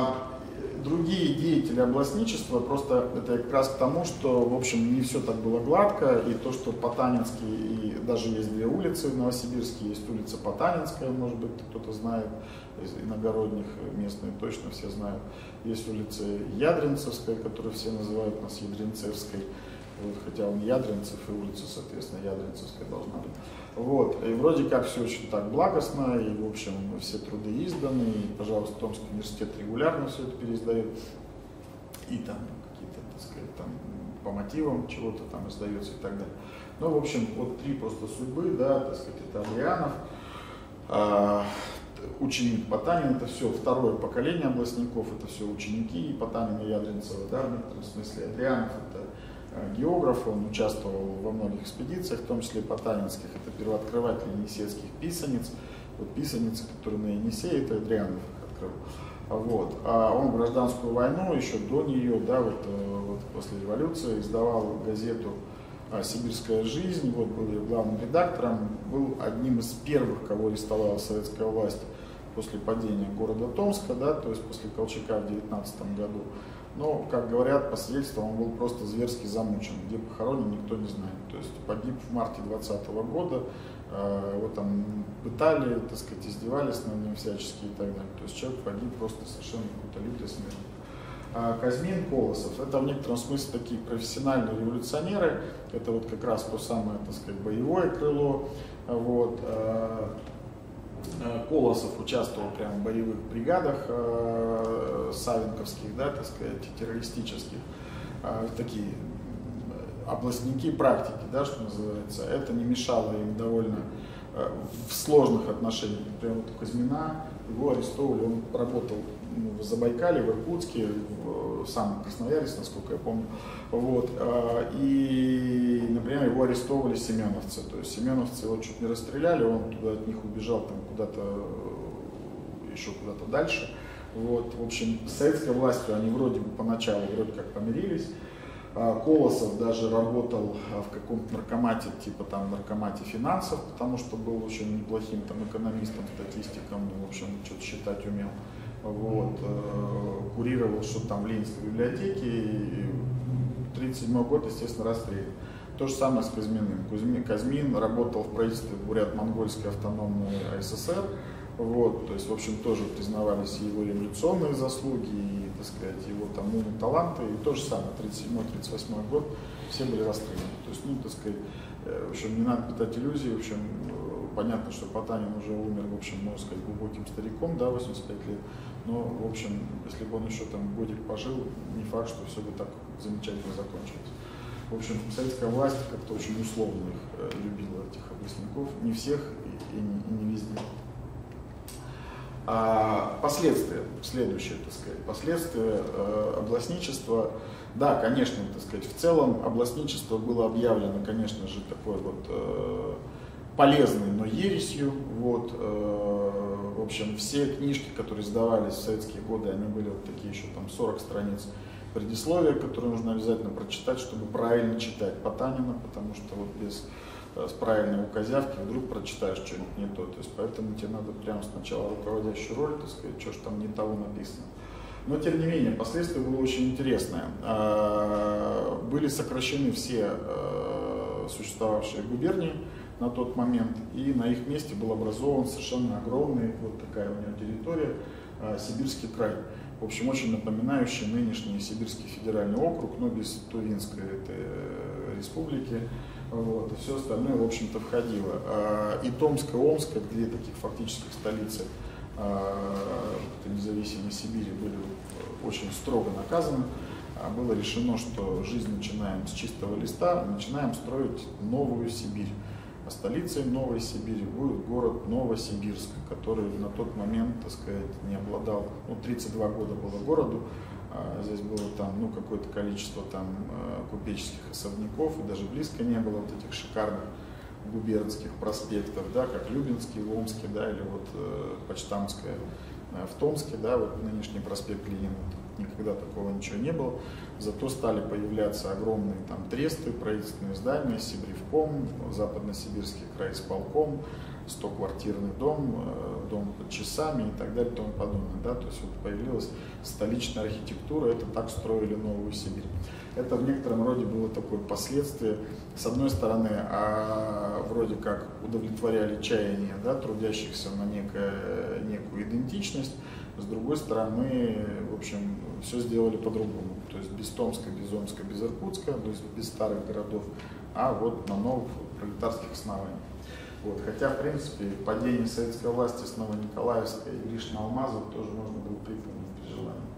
Другие деятели областничества, просто это как раз к тому, что, в общем, не все так было гладко, и то, что Потанинский, и даже есть две улицы в Новосибирске, есть улица Потанинская, может быть, кто-то знает, из иногородних местные точно все знают, есть улица Ядринцевская, которую все называют у нас Ядринцевской, вот, хотя он Ядринцев, и улица, соответственно, Ядринцевская должна быть. Вот. И вроде как все очень так благостно, и, в общем, все труды изданы, и, пожалуйста, Томский университет регулярно все это переиздает, и там какие-то, так сказать, там, по мотивам чего-то там издается и так далее. Ну, в общем, вот три просто судьбы, да, так сказать, это Адрианов, ученик Потанин, это все второе поколение областников, это все ученики Потанина и Ядринцева, да, в некотором смысле. Адрианов это географ, он участвовал во многих экспедициях, в том числе потанинских, это первооткрыватель енисейских писаниц. Вот писаницы, которые на Енисее, это Адрианов их открыл. Вот. А он в гражданскую войну, еще до нее, да, вот после революции, издавал газету «Сибирская жизнь», вот, был ее главным редактором, был одним из первых, кого арестовала советская власть после падения города Томска, да, то есть после Колчака в 19 году. Но, как говорят, по свидетельствам, он был просто зверски замучен. Где похоронен, никто не знает. То есть погиб в марте 2020 года, его там пытали, так сказать, издевались над ним всячески и так далее. То есть человек погиб просто совершенно какой-то лютой смертью. Казьмин, Колосов, это в некотором смысле такие профессиональные революционеры. Это вот как раз то самое, так сказать, боевое крыло. Вот. Колосов участвовал прямо в боевых бригадах савенковских, да, так сказать, террористических, такие областники практики, да, что называется. Это не мешало им довольно в сложных отношениях. Например, вот Кузьмина, его арестовали, он работал в Забайкале, в Иркутске, в самом Красноярске, насколько я помню. Вот. И, например, его арестовывали семеновцы. То есть семеновцы его чуть не расстреляли, он туда от них убежал там куда-то, еще куда-то дальше. Вот. В общем, с советской властью они вроде бы поначалу вроде как помирились. Колосов даже работал в каком-то наркомате, типа там наркомате финансов, потому что был очень неплохим там экономистом, статистиком, в общем, что-то считать умел. Вот. Курировал что-то там в Ленинской библиотеке, и 1937 год, естественно, расстрелян. То же самое с Казьминым. Казьмин работал в правительстве Бурят-Монгольской автономной ССР. Вот, то есть, в общем, тоже признавались его революционные заслуги, и, так сказать, его там умные таланты, и то же самое, 1937-1938 год, все были расстреляны. То есть, ну, так сказать, в общем, не надо питать иллюзий, в общем, понятно, что Потанин уже умер, в общем, можно сказать, глубоким стариком, да, 85 лет, но, в общем, если бы он еще там годик пожил, не факт, что все бы так замечательно закончилось. В общем, советская власть как-то очень условно их любила, этих областников, не всех и не везде. Последствия, следующее, так сказать, последствия областничества. Да, конечно, так сказать, в целом областничество было объявлено, конечно же, такой вот полезной, но ересью. Вот, в общем, все книжки, которые издавались в советские годы, они были вот такие еще там 40 страниц предисловия, которые нужно обязательно прочитать, чтобы правильно читать Потанина, потому что вот без с правильной указявки вдруг прочитаешь что-нибудь не то. То есть поэтому тебе надо прямо сначала руководящую роль, так сказать, что ж там не того написано. Но тем не менее, последствия было очень интересное. Были сокращены все существовавшие губернии на тот момент, и на их месте был образован совершенно огромный, вот такая у него территория, Сибирский край. В общем, очень напоминающий нынешний Сибирский федеральный округ, но без Тувинской этой республики. Вот, и все остальное, в общем-то, входило. И Томск, и Омск, две таких фактических столицы независимой Сибири, были очень строго наказаны. Было решено, что жизнь начинаем с чистого листа, начинаем строить новую Сибирь. А столицей Новой Сибири будет город Новосибирск, который на тот момент, так сказать, не обладал, 32 года было городу. Здесь было там, какое-то количество там купеческих особняков, и даже близко не было вот этих шикарных губернских проспектов, да, как Любинский в Омске, да, или вот Почтамтская в Томске, да, вот нынешний проспект Ленина. Никогда такого ничего не было. Зато стали появляться огромные там тресты, правительственные здания, Сибревком, Западно-Сибирский крайисполком, 100-квартирный дом, дом под часами и так далее и тому подобное. Да? То есть вот появилась столичная архитектура, это так строили Новую Сибирь. Это в некотором роде было такое последствие. С одной стороны, вроде как удовлетворяли чаяния, да, трудящихся на некую идентичность, с другой стороны, в общем, все сделали по-другому. То есть без Томска, без Омска, без Иркутска, то есть без старых городов, а вот на новых пролетарских основаниях. Вот. Хотя, в принципе, падение советской власти с Новониколаевска и Гришина-Алмазова тоже можно было припомнить при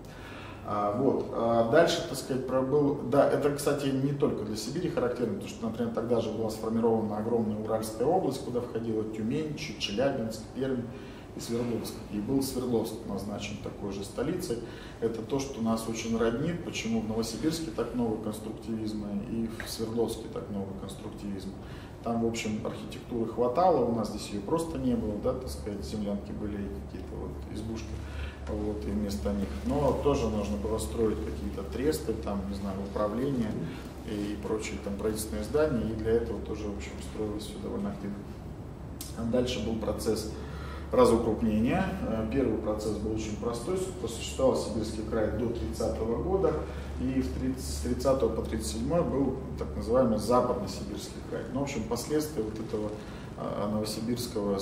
желании. Дальше, так сказать, да, это, кстати, не только для Сибири характерно, потому что, например, тогда же была сформирована огромная Уральская область, куда входила Тюмень, Челябинск, Пермь и Свердловск. И был Свердловск назначен такой же столицей. Это то, что нас очень роднит, почему в Новосибирске так много конструктивизма и в Свердловске так много конструктивизма. Там, в общем, архитектуры хватало, у нас здесь ее просто не было, да, так сказать, землянки были какие-то вот избушки, вот, и вместо них. Но тоже нужно было строить какие-то тресты, там, не знаю, управления и прочие там правительственные здания, и для этого тоже, в общем, строилось все довольно активно. Дальше был процесс разукрупнения. Первый процесс был очень простой, существовал Сибирский край до 30-го года, и с 30 по 37 был так называемый Западно-Сибирский край. Но, в общем, последствия вот этого новосибирского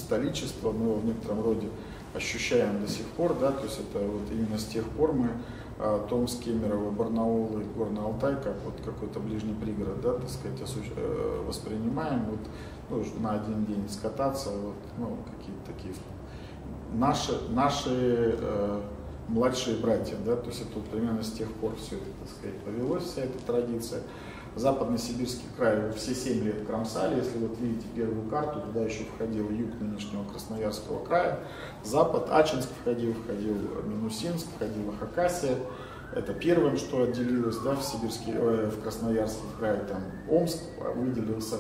столичества мы в некотором роде ощущаем до сих пор, да, то есть это вот именно с тех пор мы Томск, Кемерово, Барнаул и Горный Алтай, как вот какой-то ближний пригород, да, так сказать, воспринимаем, вот, ну, на один день скататься, вот, ну, какие-то такие наши младшие братья, да, то есть это вот примерно с тех пор все это, так сказать, повелось, вся эта традиция. Западно-Сибирский край все 7 лет кромсали, если вот видите первую карту, туда еще входил юг нынешнего Красноярского края, запад, Ачинск входил Минусинск, входила Хакасия, это первым, что отделилось, да, в Красноярский край, там Омск выделился,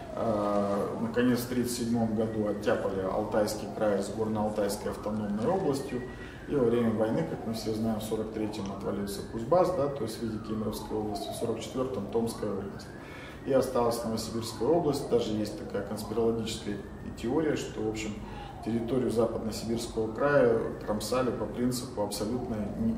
наконец в 1937 году оттяпали Алтайский край с Горно-Алтайской автономной областью. И во время войны, как мы все знаем, в 1943-м отвалился Кузбасс, да, то есть в виде Кемеровской области, в 1944-м Томская область. И осталась Новосибирская область. Даже есть такая конспирологическая теория, что, в общем, территорию Западно-Сибирского края кромсали по принципу абсолютной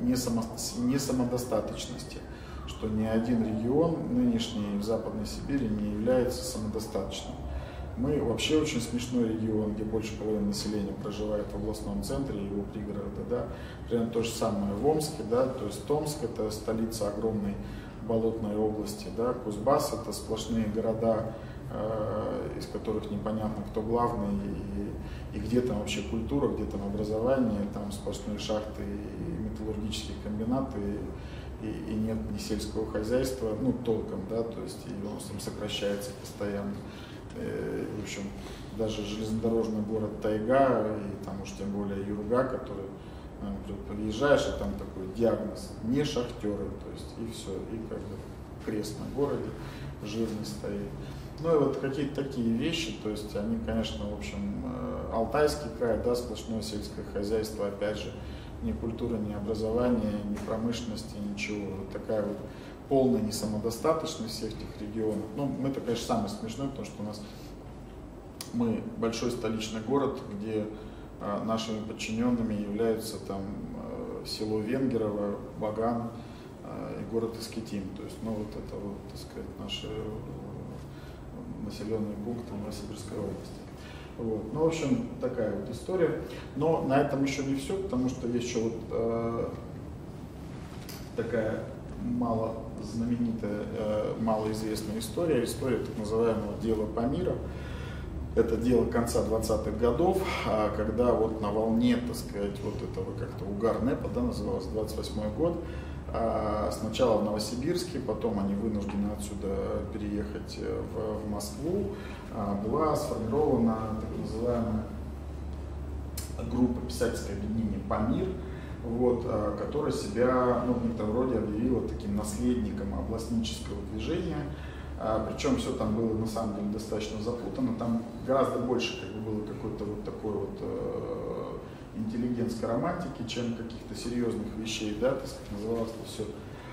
несамодостаточности, что ни один регион нынешний в Западной Сибири не является самодостаточным. Мы вообще очень смешной регион, где больше половины населения проживает в областном центре и его пригорода, да. Примерно то же самое в Омске, да, то есть Томск — это столица огромной болотной области, да, Кузбасс — это сплошные города, из которых непонятно, кто главный и где там вообще культура, где там образование, там сплошные шахты и металлургические комбинаты, и нет ни сельского хозяйства, ну, толком, да, то есть и он там сокращается постоянно. В общем, даже железнодорожный город Тайга, и там уж тем более Юрга, который, например, подъезжаешь, и там такой диагноз: не шахтеры, то есть и все, и как бы крест на городе жирный стоит. Ну и вот какие-то такие вещи, то есть они, конечно, в общем, Алтайский край, да, сплошное сельское хозяйство, опять же, ни культура, ни образование, ни промышленности, ничего, вот такая вот полная несамодостаточность всех этих регионов. Ну, мы-то, конечно, самое смешное, потому что мы большой столичный город, где нашими подчиненными являются там село Венгерово, Баган и город Искитим. То есть, ну, вот это вот, так сказать, наши населенные пункты Новосибирской области. Вот. Ну, в общем, такая вот история. Но на этом еще не все, потому что есть еще вот такая малознаменитая, малоизвестная история так называемого дела Памира. Это дело конца 20-х годов, когда вот на волне, так сказать, вот этого как-то угар НЭПа, да, называлось, 28-й год, сначала в Новосибирске, потом они вынуждены отсюда переехать в Москву, была сформирована так называемая группа писательское объединение «Памир», вот, которая себя, ну, в некотором роде объявила таким наследником областнического движения. Причем все там было на самом деле достаточно запутано, там гораздо больше как бы было какой-то вот такой вот интеллигентской романтики, чем каких-то серьезных вещей, да, так сказать, называлось это все,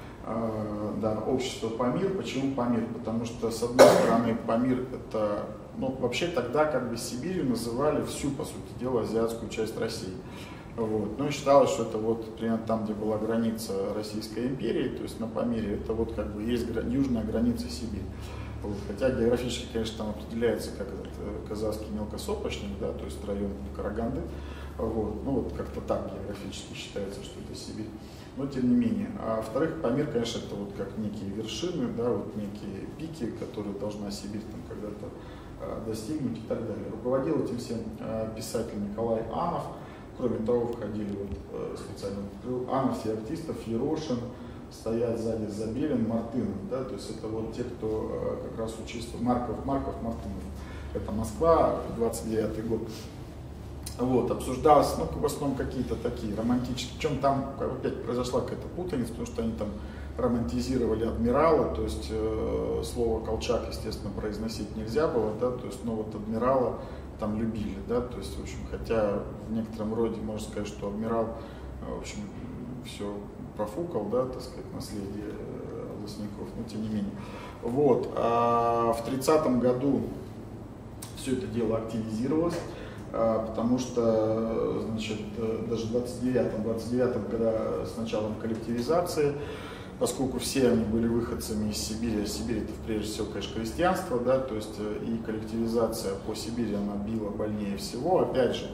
да, общество Памир. Почему Памир? Потому что, с одной стороны, Памир это, ну, вообще тогда как бы Сибирью называли всю, по сути дела, азиатскую часть России. Вот. Ну и считалось, что это вот примерно там, где была граница Российской империи, то есть на Памире, это вот как бы есть южная граница Сибири. Вот. Хотя географически, конечно, там определяется как этот казахский мелкосопочник, да, то есть район Караганды. Вот. Ну вот как-то так географически считается, что это Сибирь. Но тем не менее. А во-вторых, Памир, конечно, это вот как некие вершины, да, вот некие пики, которые должна Сибирь там когда-то достигнуть и так далее. Руководил этим всем писатель Николай Анов. Кроме того, входили вот, специально Анов, Феоктистов, Ерошин, стоят сзади Забелин, Мартынов, да, то есть это вот те, кто как раз учился, Марков, Мартынов. Это Москва, 29-й год. Вот, обсуждалось, ну, в основном какие-то такие романтические, причем там опять произошла какая-то путаница, потому что они там романтизировали адмирала, то есть слово Колчак, естественно, произносить нельзя было, да, то есть, ну, вот адмирала там любили, да, то есть, в общем, хотя в некотором роде можно сказать, что адмирал, в общем, все профукал, да, так сказать, наследие властников, но тем не менее. Вот, а в 30-м году все это дело активизировалось, потому что, значит, даже в 29-м, когда с началом коллективизации, поскольку все они были выходцами из Сибири, а Сибирь это прежде всего, конечно, крестьянство, да, то есть и коллективизация по Сибири, она била больнее всего, опять же,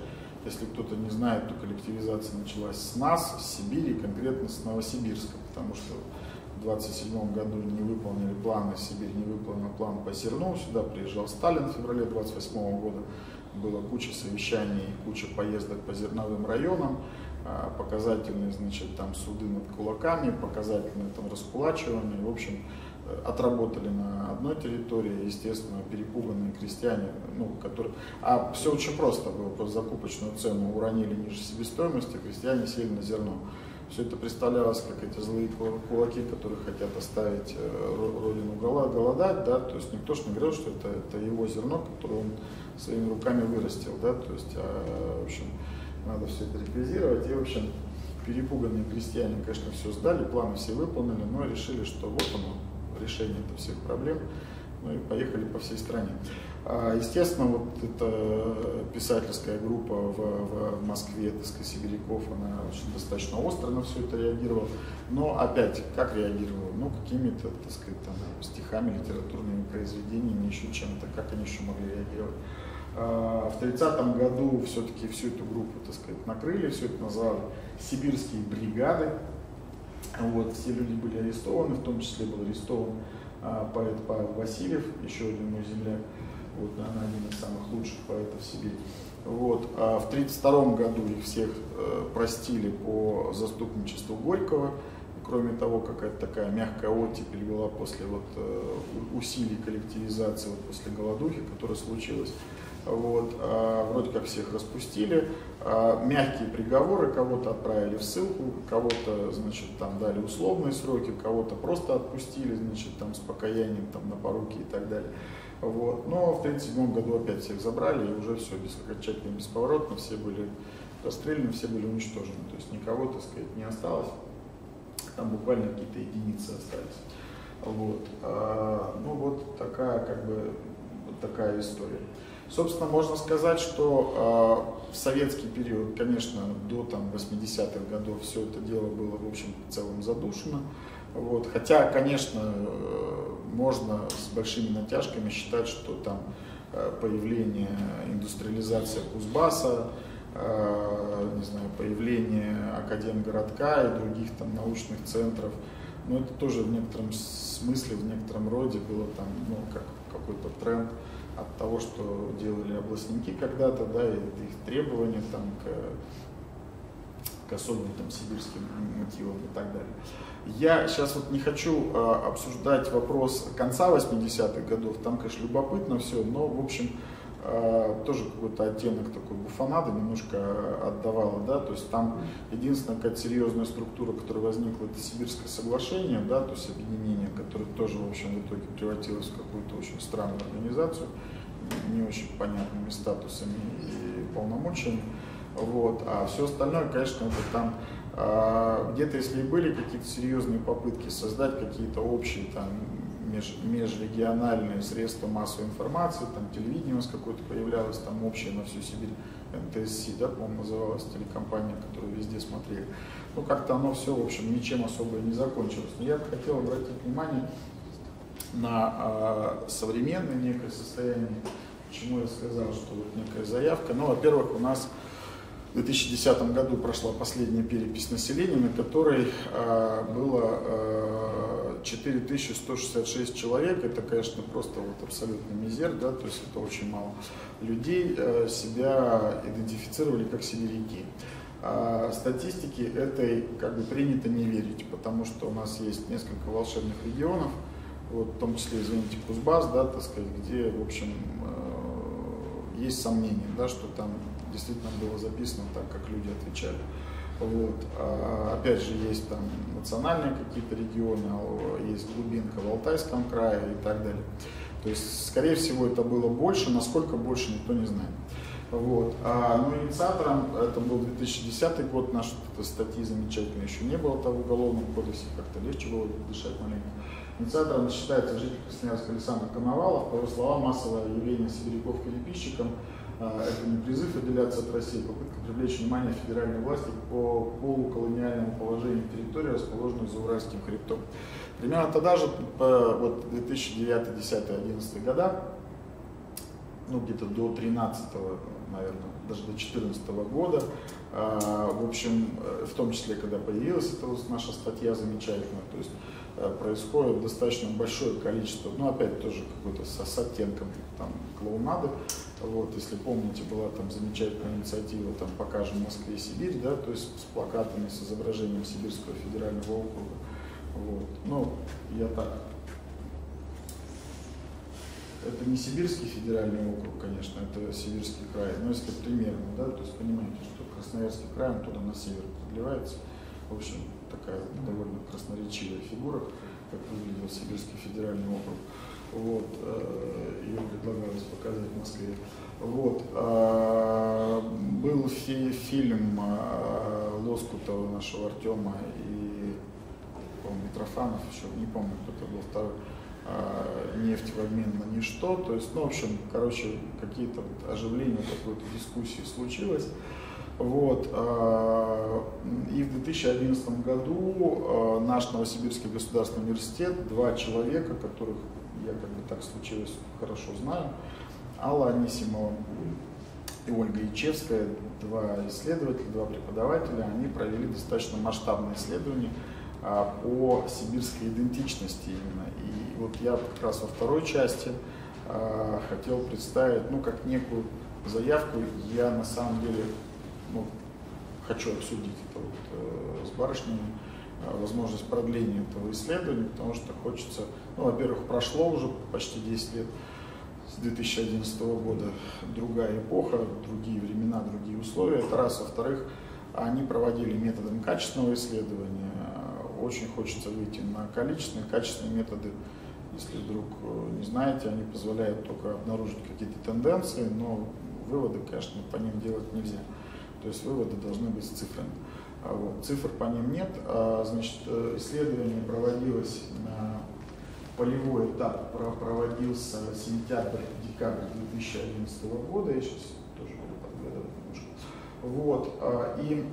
Если кто-то не знает, то коллективизация началась с нас, с Сибири, конкретно с Новосибирска, потому что в 1927 году не выполнили планы, Сибирь не выполнила план по Зерну, сюда приезжал Сталин в феврале 1928 года, была куча совещаний, куча поездок по зерновым районам, показательные, значит, там суды над кулаками, показательные там раскулачивания, в общем, отработали на одной территории, естественно, перепуганные крестьяне, ну, которые... А все очень просто было, просто закупочную цену уронили ниже себестоимости, крестьяне сели на зерно. Все это представлялось как эти злые кулаки, которые хотят оставить родину голодать, да, то есть никто же не говорил, что это его зерно, которое он своими руками вырастил, да, то есть, в общем, надо все это реквизировать, и, в общем, перепуганные крестьяне, конечно, все сдали, планы все выполнили, но решили, что вот оно, решение всех проблем, ну и поехали по всей стране. Естественно, вот эта писательская группа в Москве, так сказать, сибиряков, она очень достаточно остро на все это реагировала, но опять, как реагировала? Ну, какими-то, так сказать, там, стихами, литературными произведениями, еще чем-то, как они еще могли реагировать. В 30-м году все-таки всю эту группу, так сказать, накрыли, все это назвали сибирские бригады. Вот, все люди были арестованы, в том числе был арестован поэт Павел Васильев, еще один мой земляк, вот, она один из самых лучших поэтов Сибири. Вот, в 1932 году их всех простили по заступничеству Горького. Кроме того, какая-то такая мягкая оттепель была после вот, усилий коллективизации, вот, после голодухи, которая случилась. Вот, вроде как всех распустили, мягкие приговоры, кого-то отправили в ссылку, кого-то, значит, там дали условные сроки, кого-то просто отпустили, значит, там с покаянием там, на поруки и так далее. Вот. Но в 1937 году опять всех забрали, и уже все окончательно бесповоротно, все были расстреляны, все были уничтожены, то есть никого, так сказать, не осталось, там буквально какие-то единицы остались. Вот. Ну вот такая, как бы, вот такая история. Собственно, можно сказать, что в советский период, конечно, до 80-х годов все это дело было, в общем, в целом задушено. Вот. Хотя, конечно, можно с большими натяжками считать, что там появление индустриализации Кузбасса, не знаю, появление Академгородка и других там научных центров, но это тоже в некотором смысле, в некотором роде было там, ну, как какой-то тренд от того, что делали областники когда-то, да, и их требования там к особым там сибирским мотивам и так далее. Я сейчас вот не хочу обсуждать вопрос конца 80-х годов, там, конечно, любопытно все, но, в общем, тоже какой-то оттенок такой буфонады немножко отдавало, да, то есть там единственная какая-то серьезная структура, которая возникла, это Сибирское соглашение, да, то есть объединение, которое тоже, в общем, в итоге превратилось в какую-то очень странную организацию, не очень понятными статусами и полномочиями, вот, а все остальное, конечно, это там где-то, если и были какие-то серьезные попытки создать какие-то общие там межрегиональные средства массовой информации, там телевидение у нас какое-то появлялось, там общее на всю Сибирь, НТС, да, по-моему, называлась телекомпания, которую везде смотрели. Ну, как-то оно все, в общем, ничем особо не закончилось. Но я бы хотел обратить внимание на современное некое состояние, почему я сказал, что вот некая заявка. Ну, во-первых, у нас в 2010 году прошла последняя перепись населения, на которой было 4166 человек. Это, конечно, просто вот абсолютный мизер, да, то есть это очень мало людей себя идентифицировали как сибиряки. Статистике этой как бы принято не верить, потому что у нас есть несколько волшебных регионов, вот, в том числе, извините, Кузбасс, да, так сказать, где, в общем, есть сомнения, да, что там действительно было записано так, как люди отвечали. Вот. Опять же, есть там национальные какие-то регионы, есть глубинка в Алтайском крае и так далее. То есть, скорее всего, это было больше, насколько больше, никто не знает. Вот. Но инициатором, это был 2010 год, нашей статьи замечательной еще не было, там в Уголовном кодексе, как-то легче было дышать маленько. Инициатором считается житель Красноярска Александр Коновалов. По его словам, массовое явление сибиряков переписчикам это не призыв отделяться от России, а попытка привлечь внимание федеральной власти по полуколониальному положению территории, расположенной за Уральским хребтом. Примерно тогда же, вот 2009, 2010, 2011 года, ну, где-то до 13-го, наверное, даже до 14-го года. В общем, в том числе, когда появилась эта наша статья замечательная, то есть происходит достаточно большое количество, ну, опять тоже какой-то с оттенком там клоунады. Вот, если помните, была там замечательная инициатива там «Покажем Москве Сибирь», да, то есть с плакатами, с изображением Сибирского федерального округа. Вот. Ну, я так. Это не Сибирский федеральный округ, конечно, это Сибирский край, но если примерно, да, то есть понимаете, что Красноярский край, он туда на север продлевается. В общем, такая довольно красноречивая фигура, как выглядел Сибирский федеральный округ. Вот, ее предлагалось показать в Москве. Вот, был фильм Лоскутова, нашего Артема и, по-моему, Митрофанов, еще не помню, кто это был второй, «Нефть в обмен на ничто». То есть, ну, в общем, короче, какие-то вот оживления, какой-то дискуссии случилось. Вот. И в 2011 году наш Новосибирский государственный университет, два человека, которых я как бы так случилось хорошо знаю, Алла Анисимова и Ольга Ячевская, два исследователя, два преподавателя, они провели достаточно масштабное исследование по сибирской идентичности именно. И вот я как раз во второй части хотел представить, ну, как некую заявку. Я на самом деле, ну, хочу обсудить это вот, с барышнями, возможность продления этого исследования, потому что хочется, ну, во-первых, прошло уже почти 10 лет с 2011 года, другая эпоха, другие времена, другие условия, это раз. Во-вторых, они проводили методом качественного исследования, очень хочется выйти на количественные, качественные методы, если вдруг не знаете, они позволяют только обнаружить какие-то тенденции, но выводы, конечно, по ним делать нельзя. То есть выводы должны быть с цифрами. Вот. Цифр по ним нет. Значит, исследование проводилось на полевой этап, проводился сентябрь-декабрь 2011 года. Я сейчас тоже буду подглядывать немножко. Вот. И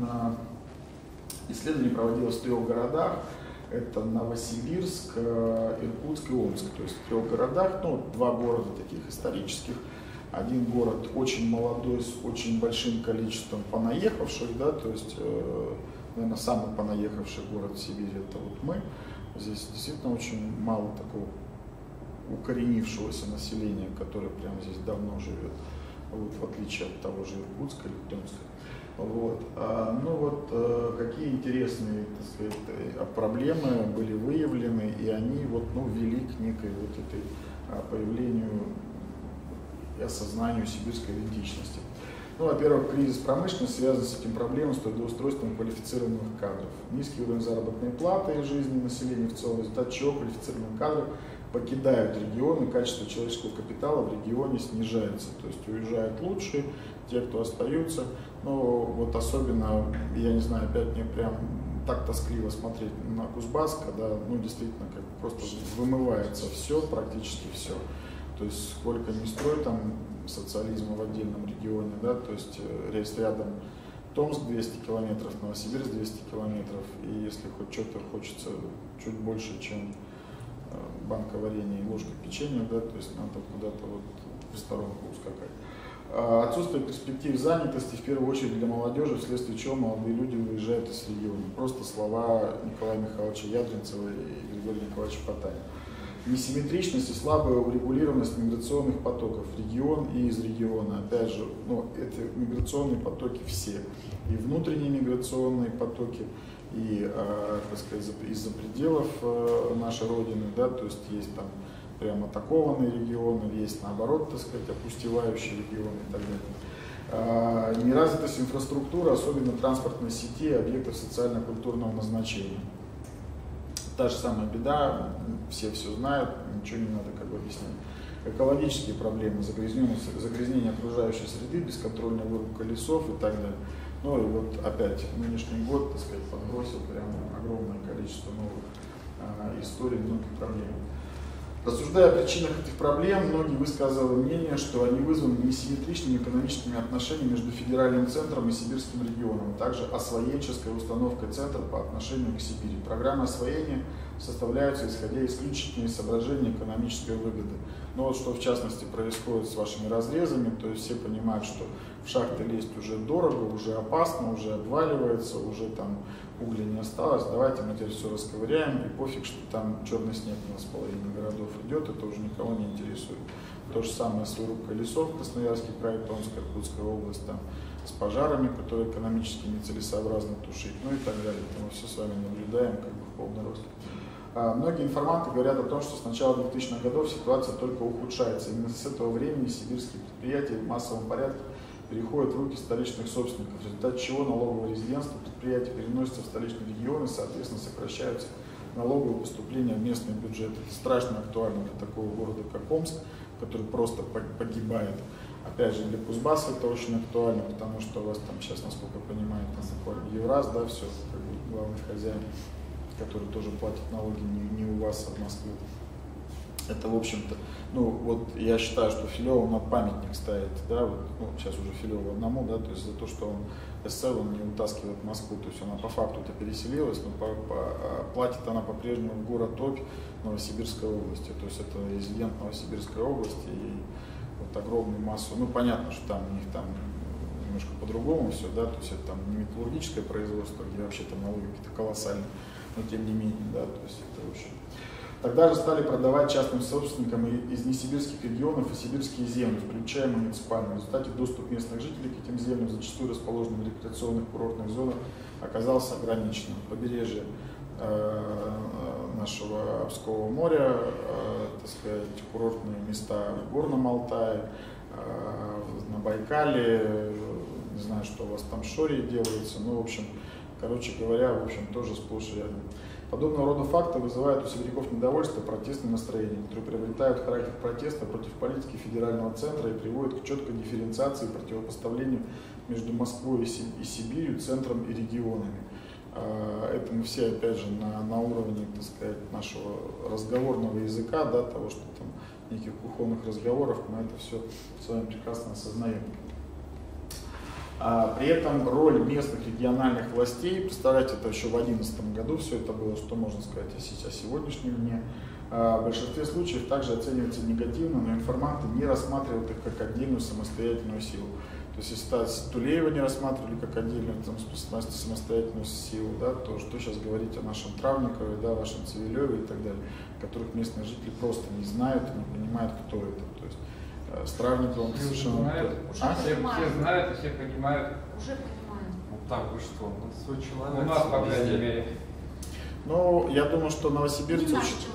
исследование проводилось в 3 городах. Это Новосибирск, Иркутск и Омск. То есть в 3 городах, ну, 2 города таких исторических. Один город очень молодой, с очень большим количеством понаехавших, да, то есть, наверное, самый понаехавший город в Сибири — это вот мы. Здесь действительно очень мало такого укоренившегося населения, которое прямо здесь давно живет, вот, в отличие от того же Иркутска или Томска. Вот. Ну вот, какие интересные, так сказать, проблемы были выявлены, и они вот, ну, вели к некой вот этой появлению и осознанию сибирской идентичности. Ну, во-первых, кризис промышленности связан с этим проблемой, с трудоустройством квалифицированных кадров. Низкий уровень заработной платы и жизни населения в целом, в результате чего квалифицированные кадры покидают регион, и качество человеческого капитала в регионе снижается. То есть уезжают лучшие, те, кто остаются. Но вот особенно, я не знаю, опять мне прям так тоскливо смотреть на Кузбасс, когда, ну, действительно, как просто вымывается все, практически все. То есть сколько ни строй там социализма в отдельном регионе, да, то есть рядом Томск 200 километров, Новосибирск 200 километров, и если хоть что-то хочется чуть больше, чем банка варенья и ложка печенья, да, то есть надо куда-то вот в сторонку ускакать. Отсутствие перспектив занятости, в первую очередь для молодежи, вследствие чего молодые люди уезжают из региона. Просто слова Николая Михайловича Ядринцева и Григория Николаевича Потанина. Несимметричность и слабая урегулированность миграционных потоков в регион и из региона. Опять же, ну, эти миграционные потоки все. И внутренние миграционные потоки, и, так сказать, из-за пределов нашей Родины, да, то есть есть там прям атакованные регионы, есть наоборот, так сказать, опустевающие регионы и так далее. Неразвитость инфраструктуры, особенно транспортной сети, объектов социально-культурного назначения. Та же самая беда, все знают, ничего не надо как бы объяснять. Экологические проблемы, загрязнение окружающей среды, бесконтрольная вырубка лесов и так далее. Ну и вот опять нынешний год, так сказать, подбросил прямо огромное количество новых историй, многих проблем. Рассуждая о причинах этих проблем, многие высказывали мнение, что они вызваны несимметричными экономическими отношениями между федеральным центром и сибирским регионом, а также освоенческой установкой центра по отношению к Сибири. Программы освоения составляются исходя исключительно из соображений экономической выгоды. Но вот что в частности происходит с вашими разрезами, то есть все понимают, что в шахты лезть уже дорого, уже опасно, уже обваливается, уже там угля не осталось, давайте мы теперь все расковыряем, и пофиг, что там черный снег у нас в половине городов идет, это уже никого не интересует. То же самое с вырубкой лесов, Красноярский край, Томская, Иркутская область, там, с пожарами, которые экономически нецелесообразно тушить, ну и так далее. Это мы все с вами наблюдаем как бы в полный рост. Многие информанты говорят о том, что с начала 2000-х годов ситуация только ухудшается. Именно с этого времени сибирские предприятия в массовом порядке переходят в руки столичных собственников, в результате чего налоговое резидентство предприятий переносится в столичные регионы, соответственно, сокращаются налоговые поступления в местный бюджет. Это страшно актуально для такого города, как Омск, который просто погибает. Опять же, для Кузбасса это очень актуально, потому что у вас там сейчас, насколько я понимаю, там буквально Евраз, да, все, как бы главный хозяин, который тоже платит налоги не у вас, а в Москве. Это, в общем-то, ну, вот я считаю, что Филеву надо памятник ставить, да, вот, ну, сейчас уже Филеву одному, да, то есть за то, что он СЛ он не утаскивает в Москву, то есть она по факту-то переселилась, но платит она по-прежнему в город Обь Новосибирской области, то есть это резидент Новосибирской области, и вот огромную массу, ну, понятно, что там у них там немножко по-другому все, да, то есть это там не металлургическое производство, где вообще там налоги какие-то колоссальные, но тем не менее, да, то есть это вообще. Тогда же стали продавать частным собственникам из несибирских регионов и сибирские земли, включая муниципальные. В результате доступ местных жителей к этим землям, зачастую расположенным в рекреационных курортных зонах, оказался ограниченным. Побережье нашего Обского моря, так сказать, курортные места в Горном Алтае, на Байкале, не знаю, что у вас там в Шоре делается, но, в общем, короче говоря, в общем, тоже сплошь и рядом. Подобного рода факты вызывают у сибиряков недовольство, протестные настроения, которые приобретают характер протеста против политики федерального центра и приводят к четкой дифференциации и противопоставлению между Москвой и Сибирью, центром и регионами. Это мы все, опять же, на уровне, так сказать, нашего разговорного языка, да, того, что там неких кухонных разговоров, мы это все с вами прекрасно осознаем. При этом роль местных региональных властей, представляете, это еще в 2011 году все это было, что можно сказать о сегодняшнем дне, в большинстве случаев также оценивается негативно, но информанты не рассматривают их как отдельную самостоятельную силу. То есть если Тулеева не рассматривали как отдельную самостоятельную силу, да, то что сейчас говорить о нашем Травникове, да, вашем Цивилеве и так далее, которых местные жители просто не знают, не понимают, кто это. То есть, с Травниковым совершенно... Все знают и все понимают. Уже понимают. Ну так вы что, ну свой человек. У нас, по крайней мере. Ну, я думаю, что новосибирцы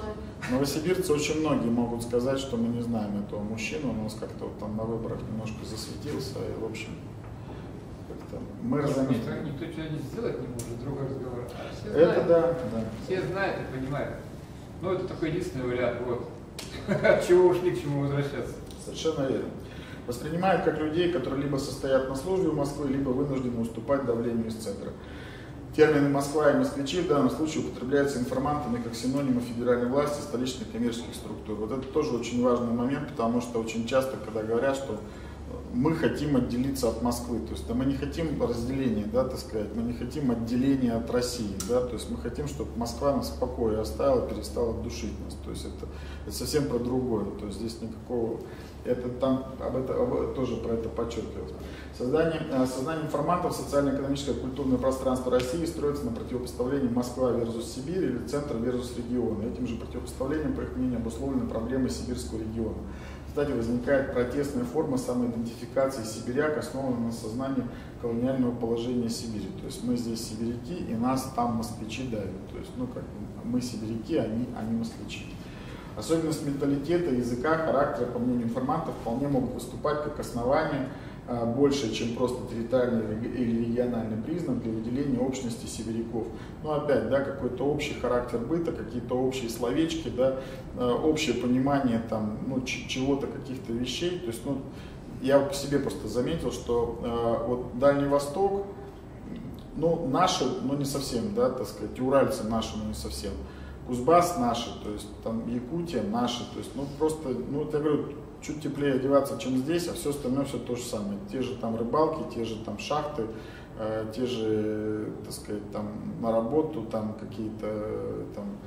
очень многие могут сказать, что мы не знаем этого мужчину, он у нас как-то вот там на выборах немножко засветился, и в общем, как-то мы разометили. Никто что-нибудь сделать не может, другой разговор. А все это знают. да. Все знают и понимают. Ну, это такой единственный вариант, вот. От чего ушли, к чему возвращаться. Совершенно верно. Воспринимают как людей, которые либо состоят на службе в Москве, либо вынуждены уступать давлению из центра. Термины «Москва» и «москвичи» в данном случае употребляются информантами как синонимы федеральной власти и столичных коммерческих структур. Вот это тоже очень важный момент, потому что очень часто, когда говорят, что мы хотим отделиться от Москвы, то есть да, мы не хотим разделения, да, так сказать, мы не хотим отделения от России, да, то есть мы хотим, чтобы Москва нас в покое оставила, перестала душить нас, то есть это совсем про другое, то есть здесь никакого, это там тоже про это подчеркивается. Создание информантов социально-экономическое культурное пространство России строится на противопоставлении Москва versus Сибирь или центр versus регион. Этим же противопоставлением, по их мнению, обусловлены проблемы сибирского региона. Кстати, возникает протестная форма самоидентификации сибиряк, основанная на сознании колониального положения Сибири. То есть мы здесь сибиряки, и нас там москвичи давят. То есть, ну, как мы сибиряки, они москвичи. Особенность менталитета, языка, характера, по мнению информантов, вполне могут выступать как основание больше, чем просто территориальный или региональный признак для выделения общности сибиряков. Но опять, да, какой-то общий характер быта, какие-то общие словечки, да, общее понимание там, ну, чего-то, каких-то вещей. То есть, ну, я по себе просто заметил, что вот Дальний Восток, ну, наши, но не совсем, да, так сказать, уральцы наши, но не совсем. Кузбасс наши, то есть там Якутия наши, то есть, ну, просто, ну, я говорю, чуть теплее одеваться, чем здесь, а все остальное все то же самое. Те же там рыбалки, те же там шахты, те же, так сказать, там на работу, там какие-то там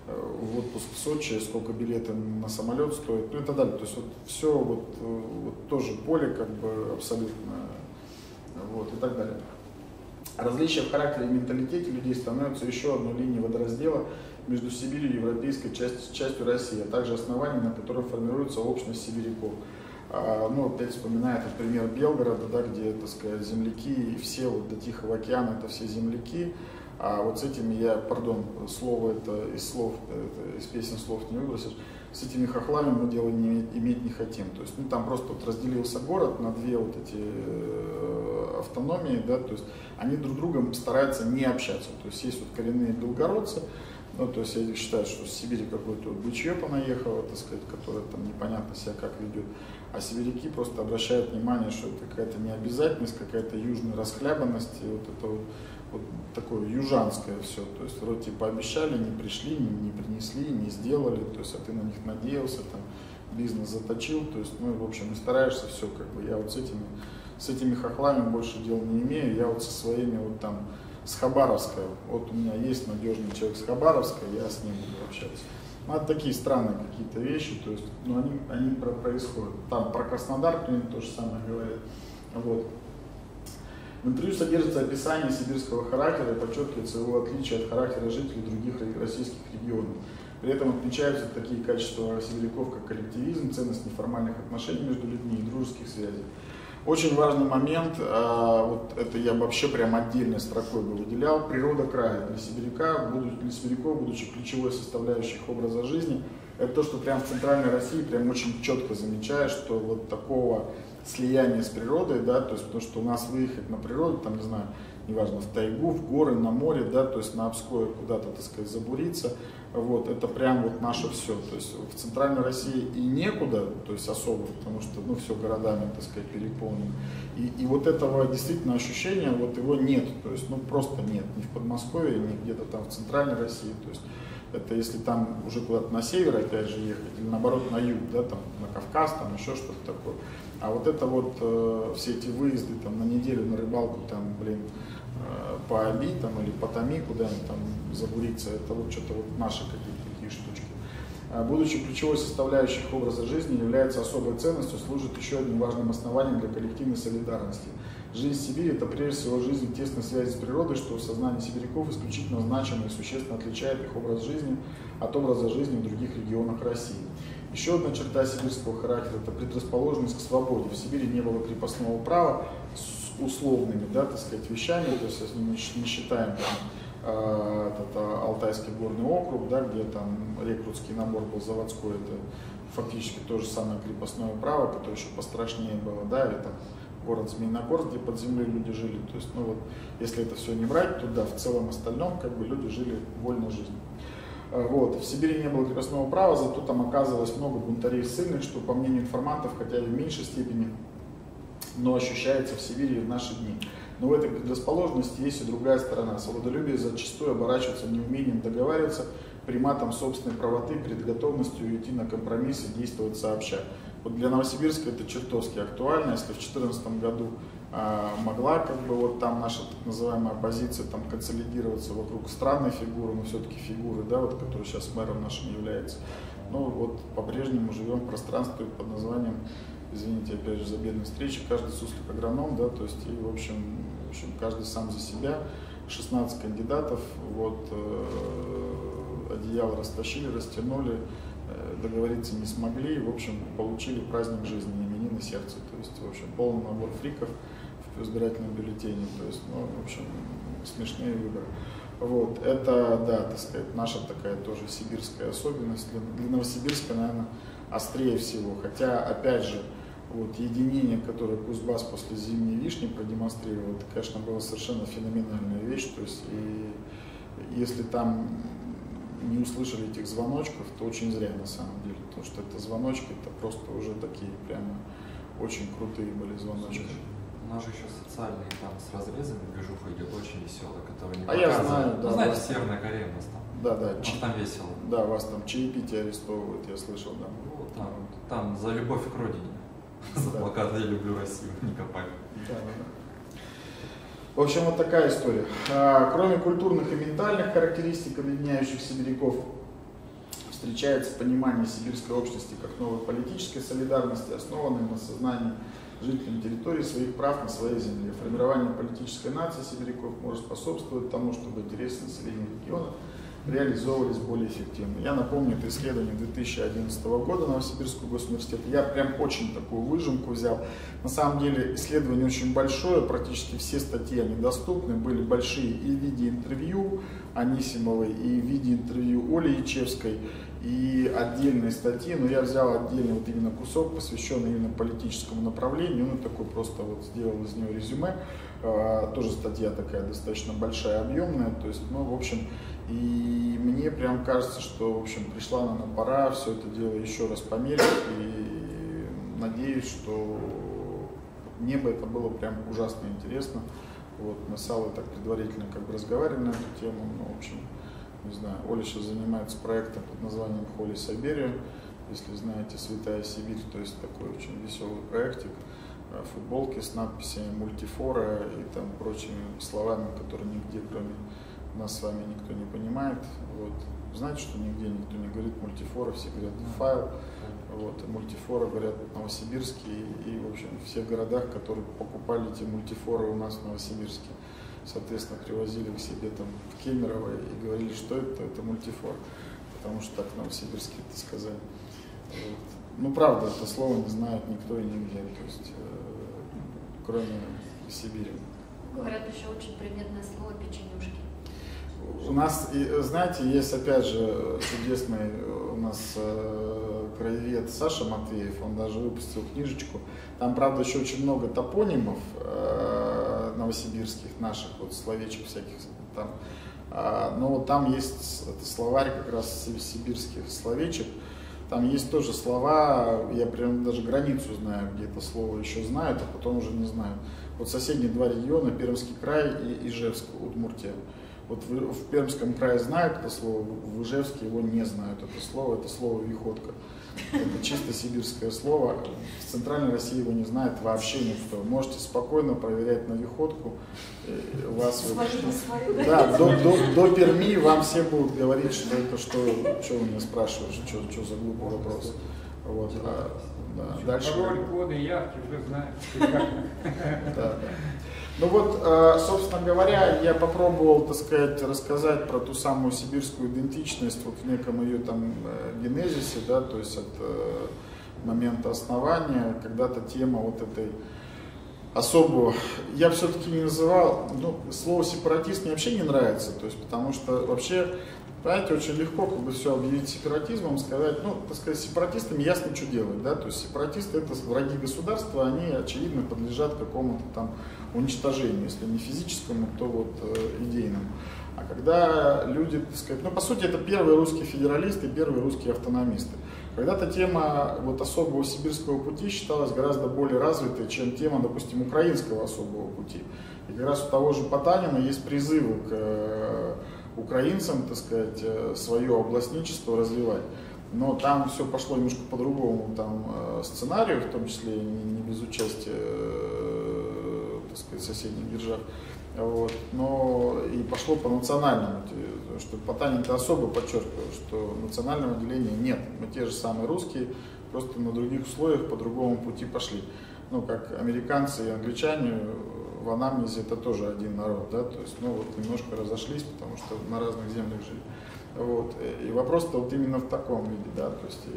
в отпуск в Сочи, сколько билеты на самолет стоят, ну и так далее. То есть вот все вот тоже поле как бы абсолютно, вот, и так далее. Различия в характере и менталитете людей становятся еще одной линией водораздела между Сибирью и европейской частью России, а также основанием, на котором формируется общность сибиряков. Ну, опять вспоминаю этот пример Белгорода, да, где, так сказать, земляки, и все вот до Тихого океана это все земляки, а вот с этими я, пардон, слово это из песен слов не выбросишь, с этими хохлами мы дело иметь не хотим. То есть, ну, там просто вот разделился город на две вот эти автономии, да, то есть они друг с другом стараются не общаться. То есть есть вот коренные белгородцы, ну, то есть я считаю, что с Сибири какое-то вот бычье понаехало, так сказать, которое там непонятно себя как ведет. А сибиряки просто обращают внимание, что это какая-то необязательность, какая-то южная расхлябанность, и вот это вот такое южанское все. То есть вроде типа обещали, не пришли, не принесли, не сделали, то есть а ты на них надеялся, там бизнес заточил, то есть, ну, в общем, не стараешься, все, как бы, я вот с этими хохлами больше дел не имею, я вот со своими вот там, с Хабаровска, вот у меня есть надежный человек с Хабаровска, я с ним буду общаться. Ну, это такие странные какие-то вещи, то есть, ну, они происходят. Там про Краснодар кто-нибудь то же самое говорит. Вот. В интервью содержится описание сибирского характера и подчеркивается его отличие от характера жителей других российских регионов. При этом отмечаются такие качества сибиряков, как коллективизм, ценность неформальных отношений между людьми и дружеских связей. Очень важный момент, вот это я вообще прям отдельной строкой бы выделял, природа края для сибиряков, будучи ключевой составляющей их образа жизни, это то, что прям в центральной России прям очень четко замечаешь, что вот такого слияния с природой, да, то есть потому что у нас выехать на природу, там, не знаю, неважно, в тайгу, в горы, на море, да, то есть на Обское куда-то, так сказать, забуриться, вот, это прям вот наше все, то есть в центральной России и некуда, то есть особо, потому что, ну, все городами, так сказать, переполнено, и вот этого действительно ощущения, вот его нет, то есть, ну, просто нет, ни в Подмосковье, ни где-то там в центральной России, то есть, это если там уже куда-то на север опять же ехать, или наоборот на юг, да, там, на Кавказ, там еще что-то такое, а вот это вот все эти выезды там на неделю на рыбалку, там, блин, по Аби там, или по Томи куда-нибудь там забуриться, это вот что-то вот наши какие-то такие штучки. Будучи ключевой составляющей их образа жизни, является особой ценностью, служит еще одним важным основанием для коллективной солидарности. Жизнь в Сибири – это прежде всего жизнь в тесной связи с природой, что в сознании сибиряков исключительно значимо и существенно отличает их образ жизни от образа жизни в других регионах России. Еще одна черта сибирского характера – это предрасположенность к свободе. В Сибири не было крепостного права с условными, да, так сказать, вещами, то есть если мы не считаем там, это Алтайский горный округ, да, где там рекрутский набор был заводской, это фактически то же самое крепостное право, которое еще пострашнее было, да, или там город Змеиногорск, где под землей люди жили, то есть, ну вот, если это все не брать, то да, в целом остальном, как бы, люди жили вольной жизнью. Вот. В Сибири не было крепостного права, зато там оказывалось много бунтарей сильных, что, по мнению информантов, хотя и в меньшей степени, но ощущается в Сибири в наши дни. Но в этой предрасположенности есть и другая сторона. Свободолюбие зачастую оборачивается неумением договариваться, приматом собственной правоты, перед готовностью идти на компромисс и действовать сообща. Вот для Новосибирска это чертовски актуально. Если в 2014 году могла как бы вот там наша так называемая оппозиция там консолидироваться вокруг странной фигуры, но все-таки фигуры, да, вот, которая сейчас мэром нашим является, но вот по-прежнему живем в пространстве под названием, извините опять же за бедные встречи, каждый суслик агроном, да, то есть и в общем каждый сам за себя, 16 кандидатов, вот, одеяло растащили, растянули, договориться не смогли, в общем, получили праздник жизни, именины сердца, то есть, в общем, полный набор фриков в избирательном бюллетене, то есть, ну, в общем, смешные выборы. Вот, это, да, так сказать, наша такая тоже сибирская особенность, для Новосибирска, наверное, острее всего, хотя, опять же, вот, единение, которое Кузбасс после зимней вишни продемонстрировал, это, конечно, была совершенно феноменальная вещь, то есть, и если там не услышали этих звоночков, то очень зря на самом деле, потому что это звоночки, это просто уже такие прямо очень крутые были звоночки. У нас же еще социальный там с разрезами движуха идет очень веселая, которая не показывает. Я знаю, да. Ну, знаете, Северная Корея у нас там. Да, да. Там весело. Да, вас там чаепитие арестовывают, я слышал, да. Ну, там за любовь к родине. За плакат «Я люблю Россию», не копали. Да, да. В общем, вот такая история. Кроме культурных и ментальных характеристик, объединяющих сибиряков, встречается понимание сибирской общности как новой политической солидарности, основанной на сознании жителям территории своих прав на своей земле. Формирование политической нации сибиряков может способствовать тому, чтобы интересы населения региона реализовывались более эффективно. Я напомню, это исследование 2011 года Новосибирского госуниверситета. Я прям очень такую выжимку взял. На самом деле исследование очень большое, практически все статьи они доступны, были большие и в виде интервью Анисимовой, и в виде интервью Оли Ячевской, и отдельные статьи, но я взял отдельный вот именно кусок, посвященный именно политическому направлению, ну такой просто вот сделал из него резюме, тоже статья такая достаточно большая, объемная, то есть, ну, в общем, и мне прям кажется, что, в общем, пришла, наверное, пора все это дело еще раз померить, и надеюсь, что мне бы это было прям ужасно интересно. Вот, мы с Аллой так предварительно как бы разговаривали на эту тему, но, в общем, не знаю, Оля сейчас занимается проектом под названием Holy Siberia, если знаете, Святая Сибирь, то есть такой очень веселый проектик, футболки с надписями мультифора и там прочими словами, которые нигде, кроме нас с вами, никто не понимает. Вот. Знаете, что нигде никто не говорит мультифора, все говорят файл. Вот, мультифоры говорят новосибирские и, в общем, в всех городах, которые покупали эти мультифоры у нас в Новосибирске, соответственно, привозили к себе там в Кемерово и говорили, что это мультифор, потому что так новосибирские это сказали. Вот. Ну, правда, это слово не знает никто и нигде, то есть, кроме Сибири. Говорят, еще очень приметное слово печенюшки. У нас, знаете, есть опять же чудесный у нас краевед Саша Матвеев, он даже выпустил книжечку. Там, правда, еще очень много топонимов новосибирских, наших, вот словечек всяких там. Но там есть словарь как раз сибирских словечек. Там есть тоже слова, я прям даже границу знаю, где это слово еще знают, а потом уже не знаю. Вот соседние два региона, Пермский край и Ижевск, Удмуртия. Вот в Пермском крае знают это слово, в Ижевске его не знают. Это слово виходка. Это чисто сибирское слово. В Центральной России его не знает вообще никто. Можете спокойно проверять на виходку. Вас да, до Перми вам все будут говорить, что это что вы меня спрашиваешь, что за глупый вопрос. Вот. Да, дальше. Пароль, коды, явки уже знаешь. Да. Ну вот, собственно говоря, я попробовал, так сказать, рассказать про ту самую сибирскую идентичность вот в неком ее там генезисе, да, то есть от момента основания, когда-то тема вот этой особого, я все-таки не называл, ну, слово сепаратист мне вообще не нравится, то есть потому что вообще, понимаете, очень легко как бы все объявить сепаратизмом, сказать, ну, так сказать, сепаратистам ясно, что делать, да, то есть сепаратисты это враги государства, они, очевидно, подлежат какому-то там уничтожению, если не физическому, то вот идейному. А когда люди, так сказать, ну, по сути, это первые русские федералисты, первые русские автономисты. Когда-то тема вот особого сибирского пути считалась гораздо более развитой, чем тема, допустим, украинского особого пути. И как раз у того же Потанина есть призывы к украинцам, так сказать, свое областничество развивать. Но там все пошло немножко по другому там сценарию, в том числе не без участия, так сказать, соседних держав. Вот. Но и пошло по национальному, что Потанин-то особо подчеркивал, что национального деления нет. Мы те же самые русские, просто на других условиях по другому пути пошли. Ну, как американцы и англичане в анамнезе это тоже один народ, да, то есть, ну, вот немножко разошлись, потому что на разных землях жили. Вот. И вопрос-то вот именно в таком виде, да, то есть,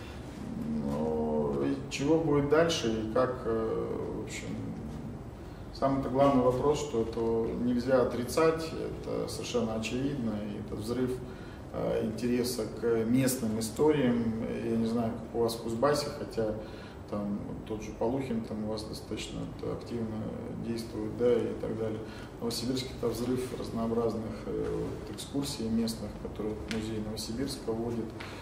ну, чего будет дальше и как, в общем, самый-то главный вопрос, что это нельзя отрицать, это совершенно очевидно, и этот взрыв интереса к местным историям, я не знаю, как у вас в Кузбассе, хотя там тот же Полухин там у вас достаточно активно действует, да, и так далее. В Новосибирске это взрыв разнообразных экскурсий местных, которые музей Новосибирска вводит.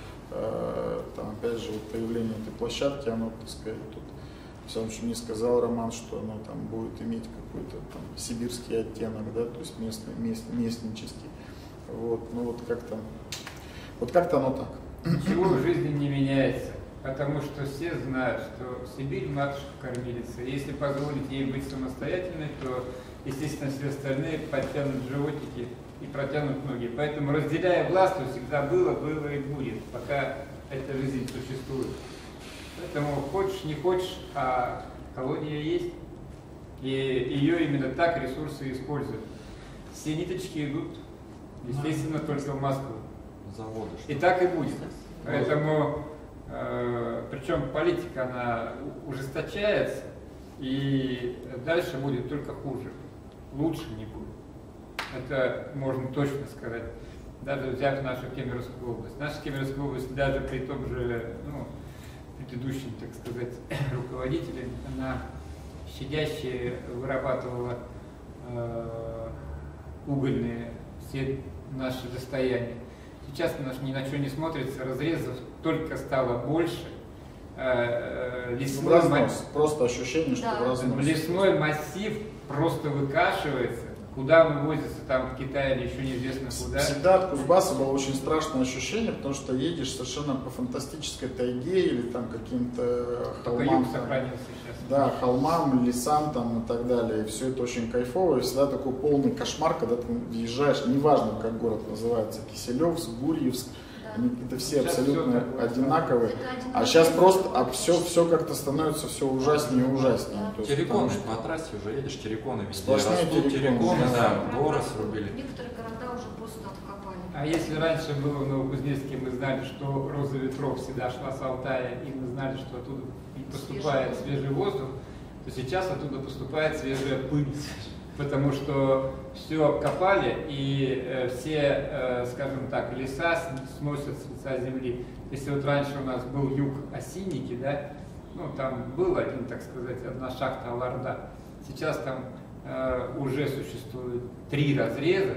Там опять же вот появление этой площадки, оно, так сказать, тут, в самом деле, мне сказал Роман, что оно там будет иметь какой-то там сибирский оттенок, да, то есть местнический. Вот, ну вот как-то оно так. Ничего в жизни не меняется. Потому что все знают, что Сибирь матушка кормилица. Если позволить ей быть самостоятельной, то естественно, все остальные подтянут животики и протянут ноги. Поэтому, разделяя власть, всегда было и будет, пока эта жизнь существует. Поэтому хочешь, не хочешь, а колония есть, и ее именно так ресурсы используют. Все ниточки идут, естественно, только в Москву. Заводы. И так и будет. Поэтому, причем политика, она ужесточается, и дальше будет только хуже. Лучше не будет. Это можно точно сказать. Даже взяв нашу Кемеровскую область. Наша Кемеровская область даже при том же, предыдущем, так сказать, руководителе, она щадяще вырабатывала угольные все наши достояния. Сейчас ни на что не смотрится, разрезов только стало больше. Просто ощущение, что разнос. Лесной массив просто выкашивается. Куда он вывозится, там в Китае или еще неизвестно куда. Всегда от Кузбасса было очень страшное ощущение, потому что едешь совершенно по фантастической тайге или там каким-то холмам. Юг сохранился сейчас. Да, холмам, лесам там и так далее. И все это очень кайфово. И всегда такой полный кошмар, когда ты въезжаешь, неважно, как город называется, Киселевск, Гурьевск. Это все сейчас абсолютно все одинаковые. А сейчас просто все как-то становится все ужаснее и ужаснее. Да. Терриконы, по трассе уже едешь, терриконы везде сплошные растут, терриконы, да, горы срубили. Некоторые города уже просто откопали. А если раньше было в Новокузнецке, мы знали, что роза ветров всегда шла с Алтая, и мы знали, что оттуда поступает свежий воздух, то сейчас оттуда поступает свежая пыль. Потому что все обкопали, и все, скажем так, леса сносят с лица земли. Если вот раньше у нас был юг Осинники, да, там был одна шахта Аларда. Сейчас там уже существует 3 разреза,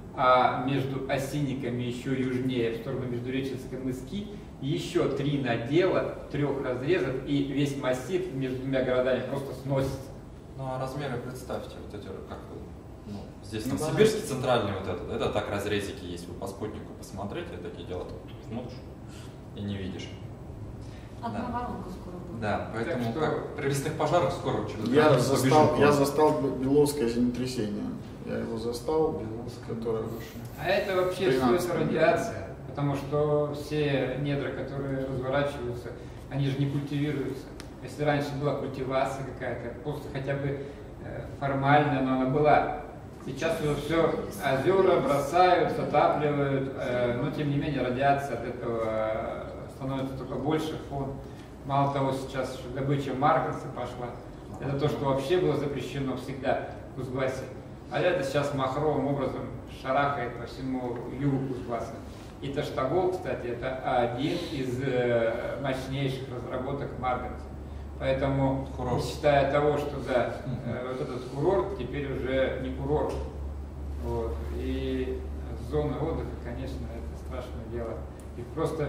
а между Осинниками еще южнее, в сторону Междуреченской мыски, еще 3 надела, 3 разрезов, и весь массив между 2 городами просто сносится. Ну а размеры представьте, вот эти, как здесь Новосибирский центральный вот этот, это так разрезики есть, вы по спутнику посмотрите, такие дела, тут смотришь и не видишь. Одна воронка скоро будет. Да, поэтому что... как при лесных пожарах скоро через я застал Беловское землетрясение. Я его застал, которое... А это вообще все это радиация, потому что все недра, которые разворачиваются, они же не культивируются. Если раньше была культивация какая-то, просто хотя бы формальная, но она была. Сейчас уже все озера бросают, затапливают, но тем не менее радиация от этого становится только больше фон. Мало того, сейчас еще добыча марганца пошла. Это то, что вообще было запрещено всегда в Кузбассе. А это сейчас махровым образом шарахает по всему югу Кузбасса. И Таштагол, кстати, это один из мощнейших разработок марганца. Поэтому, не считая того, что да, вот этот курорт теперь уже не курорт. Вот. И зоны отдыха, конечно, это страшное дело. Их просто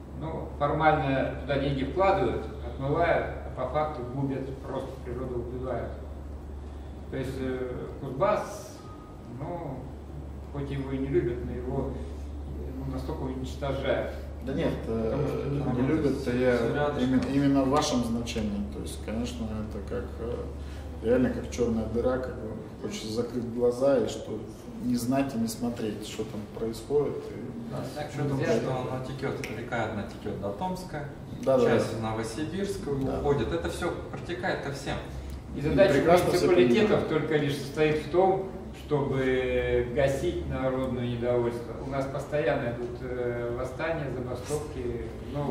формально туда деньги вкладывают, отмывают, а по факту губят, просто природу убивают. То есть Кузбасс, хоть его и не любят, но его настолько уничтожают. Да нет, не любят именно в вашем значении. То есть, конечно, это как реально как черная дыра, как бы хочется закрыть глаза и что не знать и не смотреть, что там происходит. Что она текет, река одна текет до Томска, часть Новосибирска уходит. Это все протекает ко всем. И задача муниципалитетов только лишь состоит в том, чтобы гасить народное недовольство. У нас постоянно идут восстания, забастовки.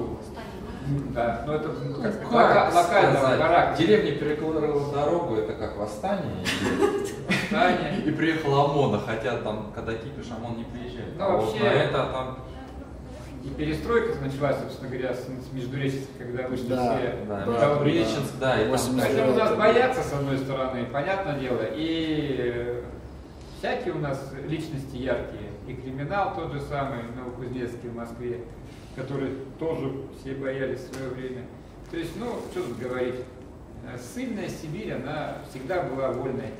Да, но это локального характера. Деревня перекрыла дорогу, это как восстание. И приехал ОМОН, хотя там, когда кипиш, ОМОн не приезжает. Вообще, и перестройка началась, собственно говоря, с Междуреченска, когда вышли все. Междуреченск, да. Поэтому нас боятся, с одной стороны, понятное дело, и всякие у нас личности яркие. И криминал тот же самый, Новокузнецкий в Москве, который тоже все боялись в свое время. То есть, что тут говорить, ссыльная Сибирь, она всегда была вольной.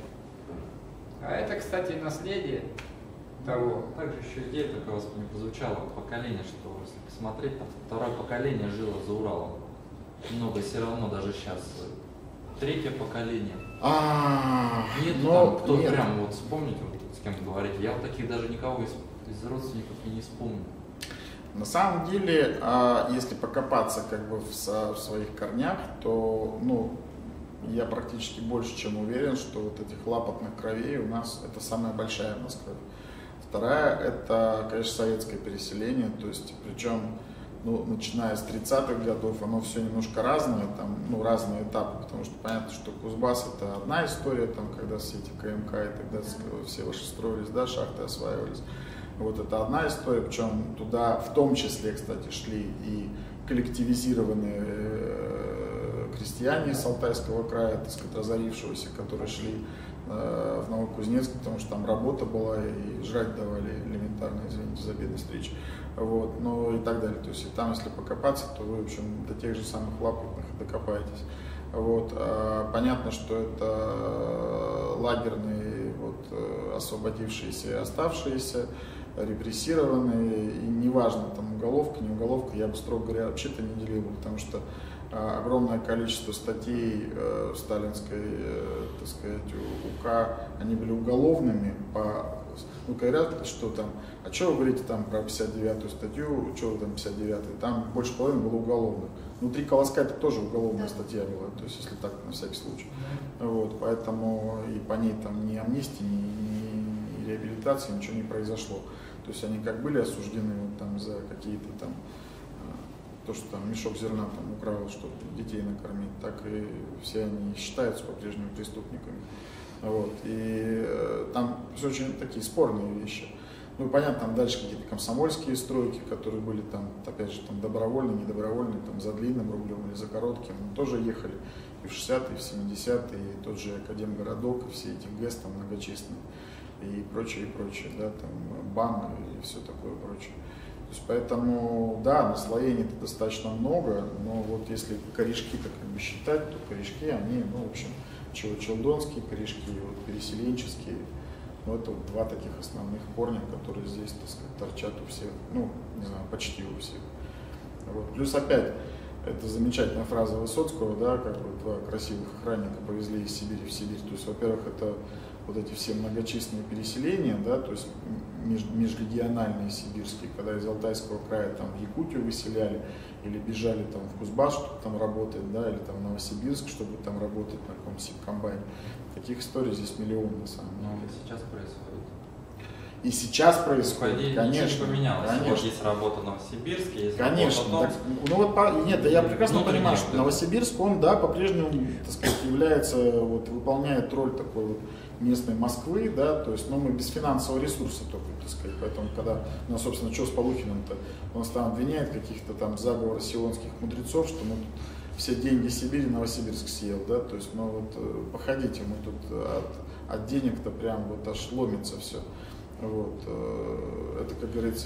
А это, кстати, наследие того. Также еще идея такая у вас не прозвучала, поколение, что если посмотреть, там второе поколение жило за Уралом. Много все равно даже сейчас третье поколение. Нет, но кто нет. прям вот вспомните, вот, с кем говорите. Я вот таких даже никого из родственников и не вспомню. На самом деле, если покопаться как бы в своих корнях, то я практически больше чем уверен, что вот этих лапотных кровей у нас это самая большая у нас кровь. Вторая это, конечно, советское переселение, то есть причем начиная с 30-х годов, оно все немножко разное, там, разные этапы, потому что понятно, что Кузбасс это одна история, там, когда все эти КМК и тогда все ваши строились, да, шахты осваивались. Вот это одна история, причем туда в том числе, кстати, шли и коллективизированные крестьяне из Алтайского края, так сказать, разорившегося, которые шли в Новокузнецк, потому что там работа была и жрать давали элементарно, извините за бедность речи, вот, и так далее. То есть и там, если покопаться, то вы, в общем, до тех же самых лапотных докопаетесь. Вот. Понятно, что это лагерные, освободившиеся и оставшиеся, репрессированные, и неважно, там уголовка, не уголовка, я бы, строго говоря, вообще-то не делил, потому что огромное количество статей в сталинской, так сказать, УК, они были уголовными говорят, что там, а что вы говорите там про 59-ю статью, что вы там 59-й, там больше половины было уголовных. Внутри Колоска это тоже уголовная статья была, то есть если так, на всякий случай. Вот, поэтому и по ней там ни амнистии, ни реабилитации, ничего не произошло. То есть они как были осуждены там за какие-то там, то, что там мешок зерна там украл, чтобы детей накормить, так и все они считаются по-прежнему преступниками. Вот. И там все очень такие спорные вещи. Понятно, там дальше какие-то комсомольские стройки, которые были там, опять же, там добровольные, недобровольные, там за длинным рублем или за коротким, тоже ехали и в 60-е, и в 70-е, и тот же Академгородок, и все эти ГЭС там многочисленные, и прочее, да, там БАМ и все такое прочее. То есть, поэтому, да, наслоений-то достаточно много, но вот если корешки-то как бы считать, то корешки, они, в общем, челдонские корешки, переселенческие, это два таких основных корня, которые здесь, так сказать, торчат у всех, не знаю, почти у всех. Вот. Плюс опять, это замечательная фраза Высоцкого, да, как два красивых охранника повезли из Сибири в Сибирь. То есть, во-первых, это вот эти все многочисленные переселения, да, то есть межрегиональные сибирские, когда из Алтайского края там в Якутию выселяли или бежали там в Кузбасс, чтобы там работать, да, или там в Новосибирск, чтобы там работать на каком-то сибкомбайне. Таких историй здесь миллион на самом деле. Но сейчас происходит. И сейчас происходит, конечно. Ничего не поменялось. Конечно. Вот есть работа в Новосибирске, есть конечно. работа в Так, нет, я прекрасно понимаю, что да. Новосибирск, он, да, по-прежнему, так сказать, является, выполняет роль такой местной Москвы, да, то есть, мы без финансового ресурса только, так сказать, поэтому, когда, собственно, что с Полухиным-то, он там обвиняет каких-то там заговоров сионских мудрецов, что мы тут все деньги Сибири Новосибирск съел, да, то есть, походите, мы тут от денег-то прям аж ломится все. Вот. Это, как говорится,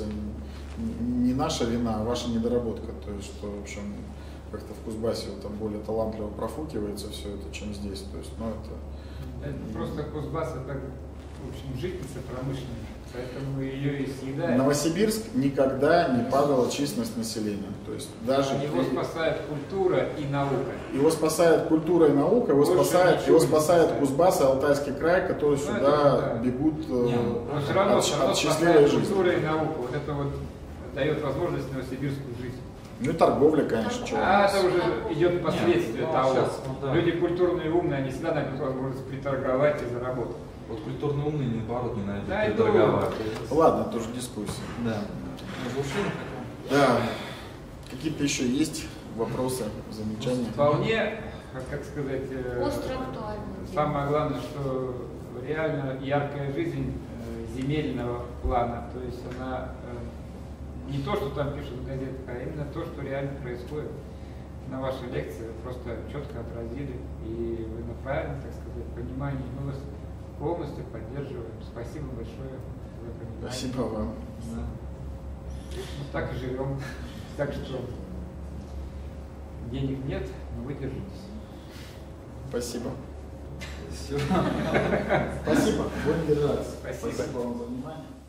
не наша вина, а ваша недоработка. То есть, что, в общем, как-то в Кузбассе там более талантливо профукивается все это, чем здесь. То есть, Просто Кузбасс это, в общем, житница промышленная, поэтому ее и съедают. Новосибирск никогда не падала численность населения. То есть, даже его спасает культура и наука. Его спасает культура и наука, его спасает Кузбасс и Алтайский край, которые сюда бегут от счастливой жизни. Культура и наука, вот это вот дает возможность новосибирскую жизнь. И торговля, конечно. Это уже идет последствия того. Сейчас, Люди культурные и умные, они всегда найдут возможность приторговать и заработать. Вот культурные умные, наоборот, не найдут приторговать. Ладно, это уже дискуссия. Да. Да. Какие-то еще есть вопросы, замечания? Вполне, как сказать, остро актуально. самое главное, что реально яркая жизнь земельного плана, то есть она не то, что там пишут в газетах, а именно то, что реально происходит. На вашей лекции вы просто четко отразили, и вы на правильном, так сказать, понимании. Мы вас полностью поддерживаем. Спасибо большое за понимание. Спасибо вам. Так и живем. Так что денег нет, но вы держитесь. Спасибо. Все. Спасибо. Будем держаться. Спасибо. Спасибо вам за внимание.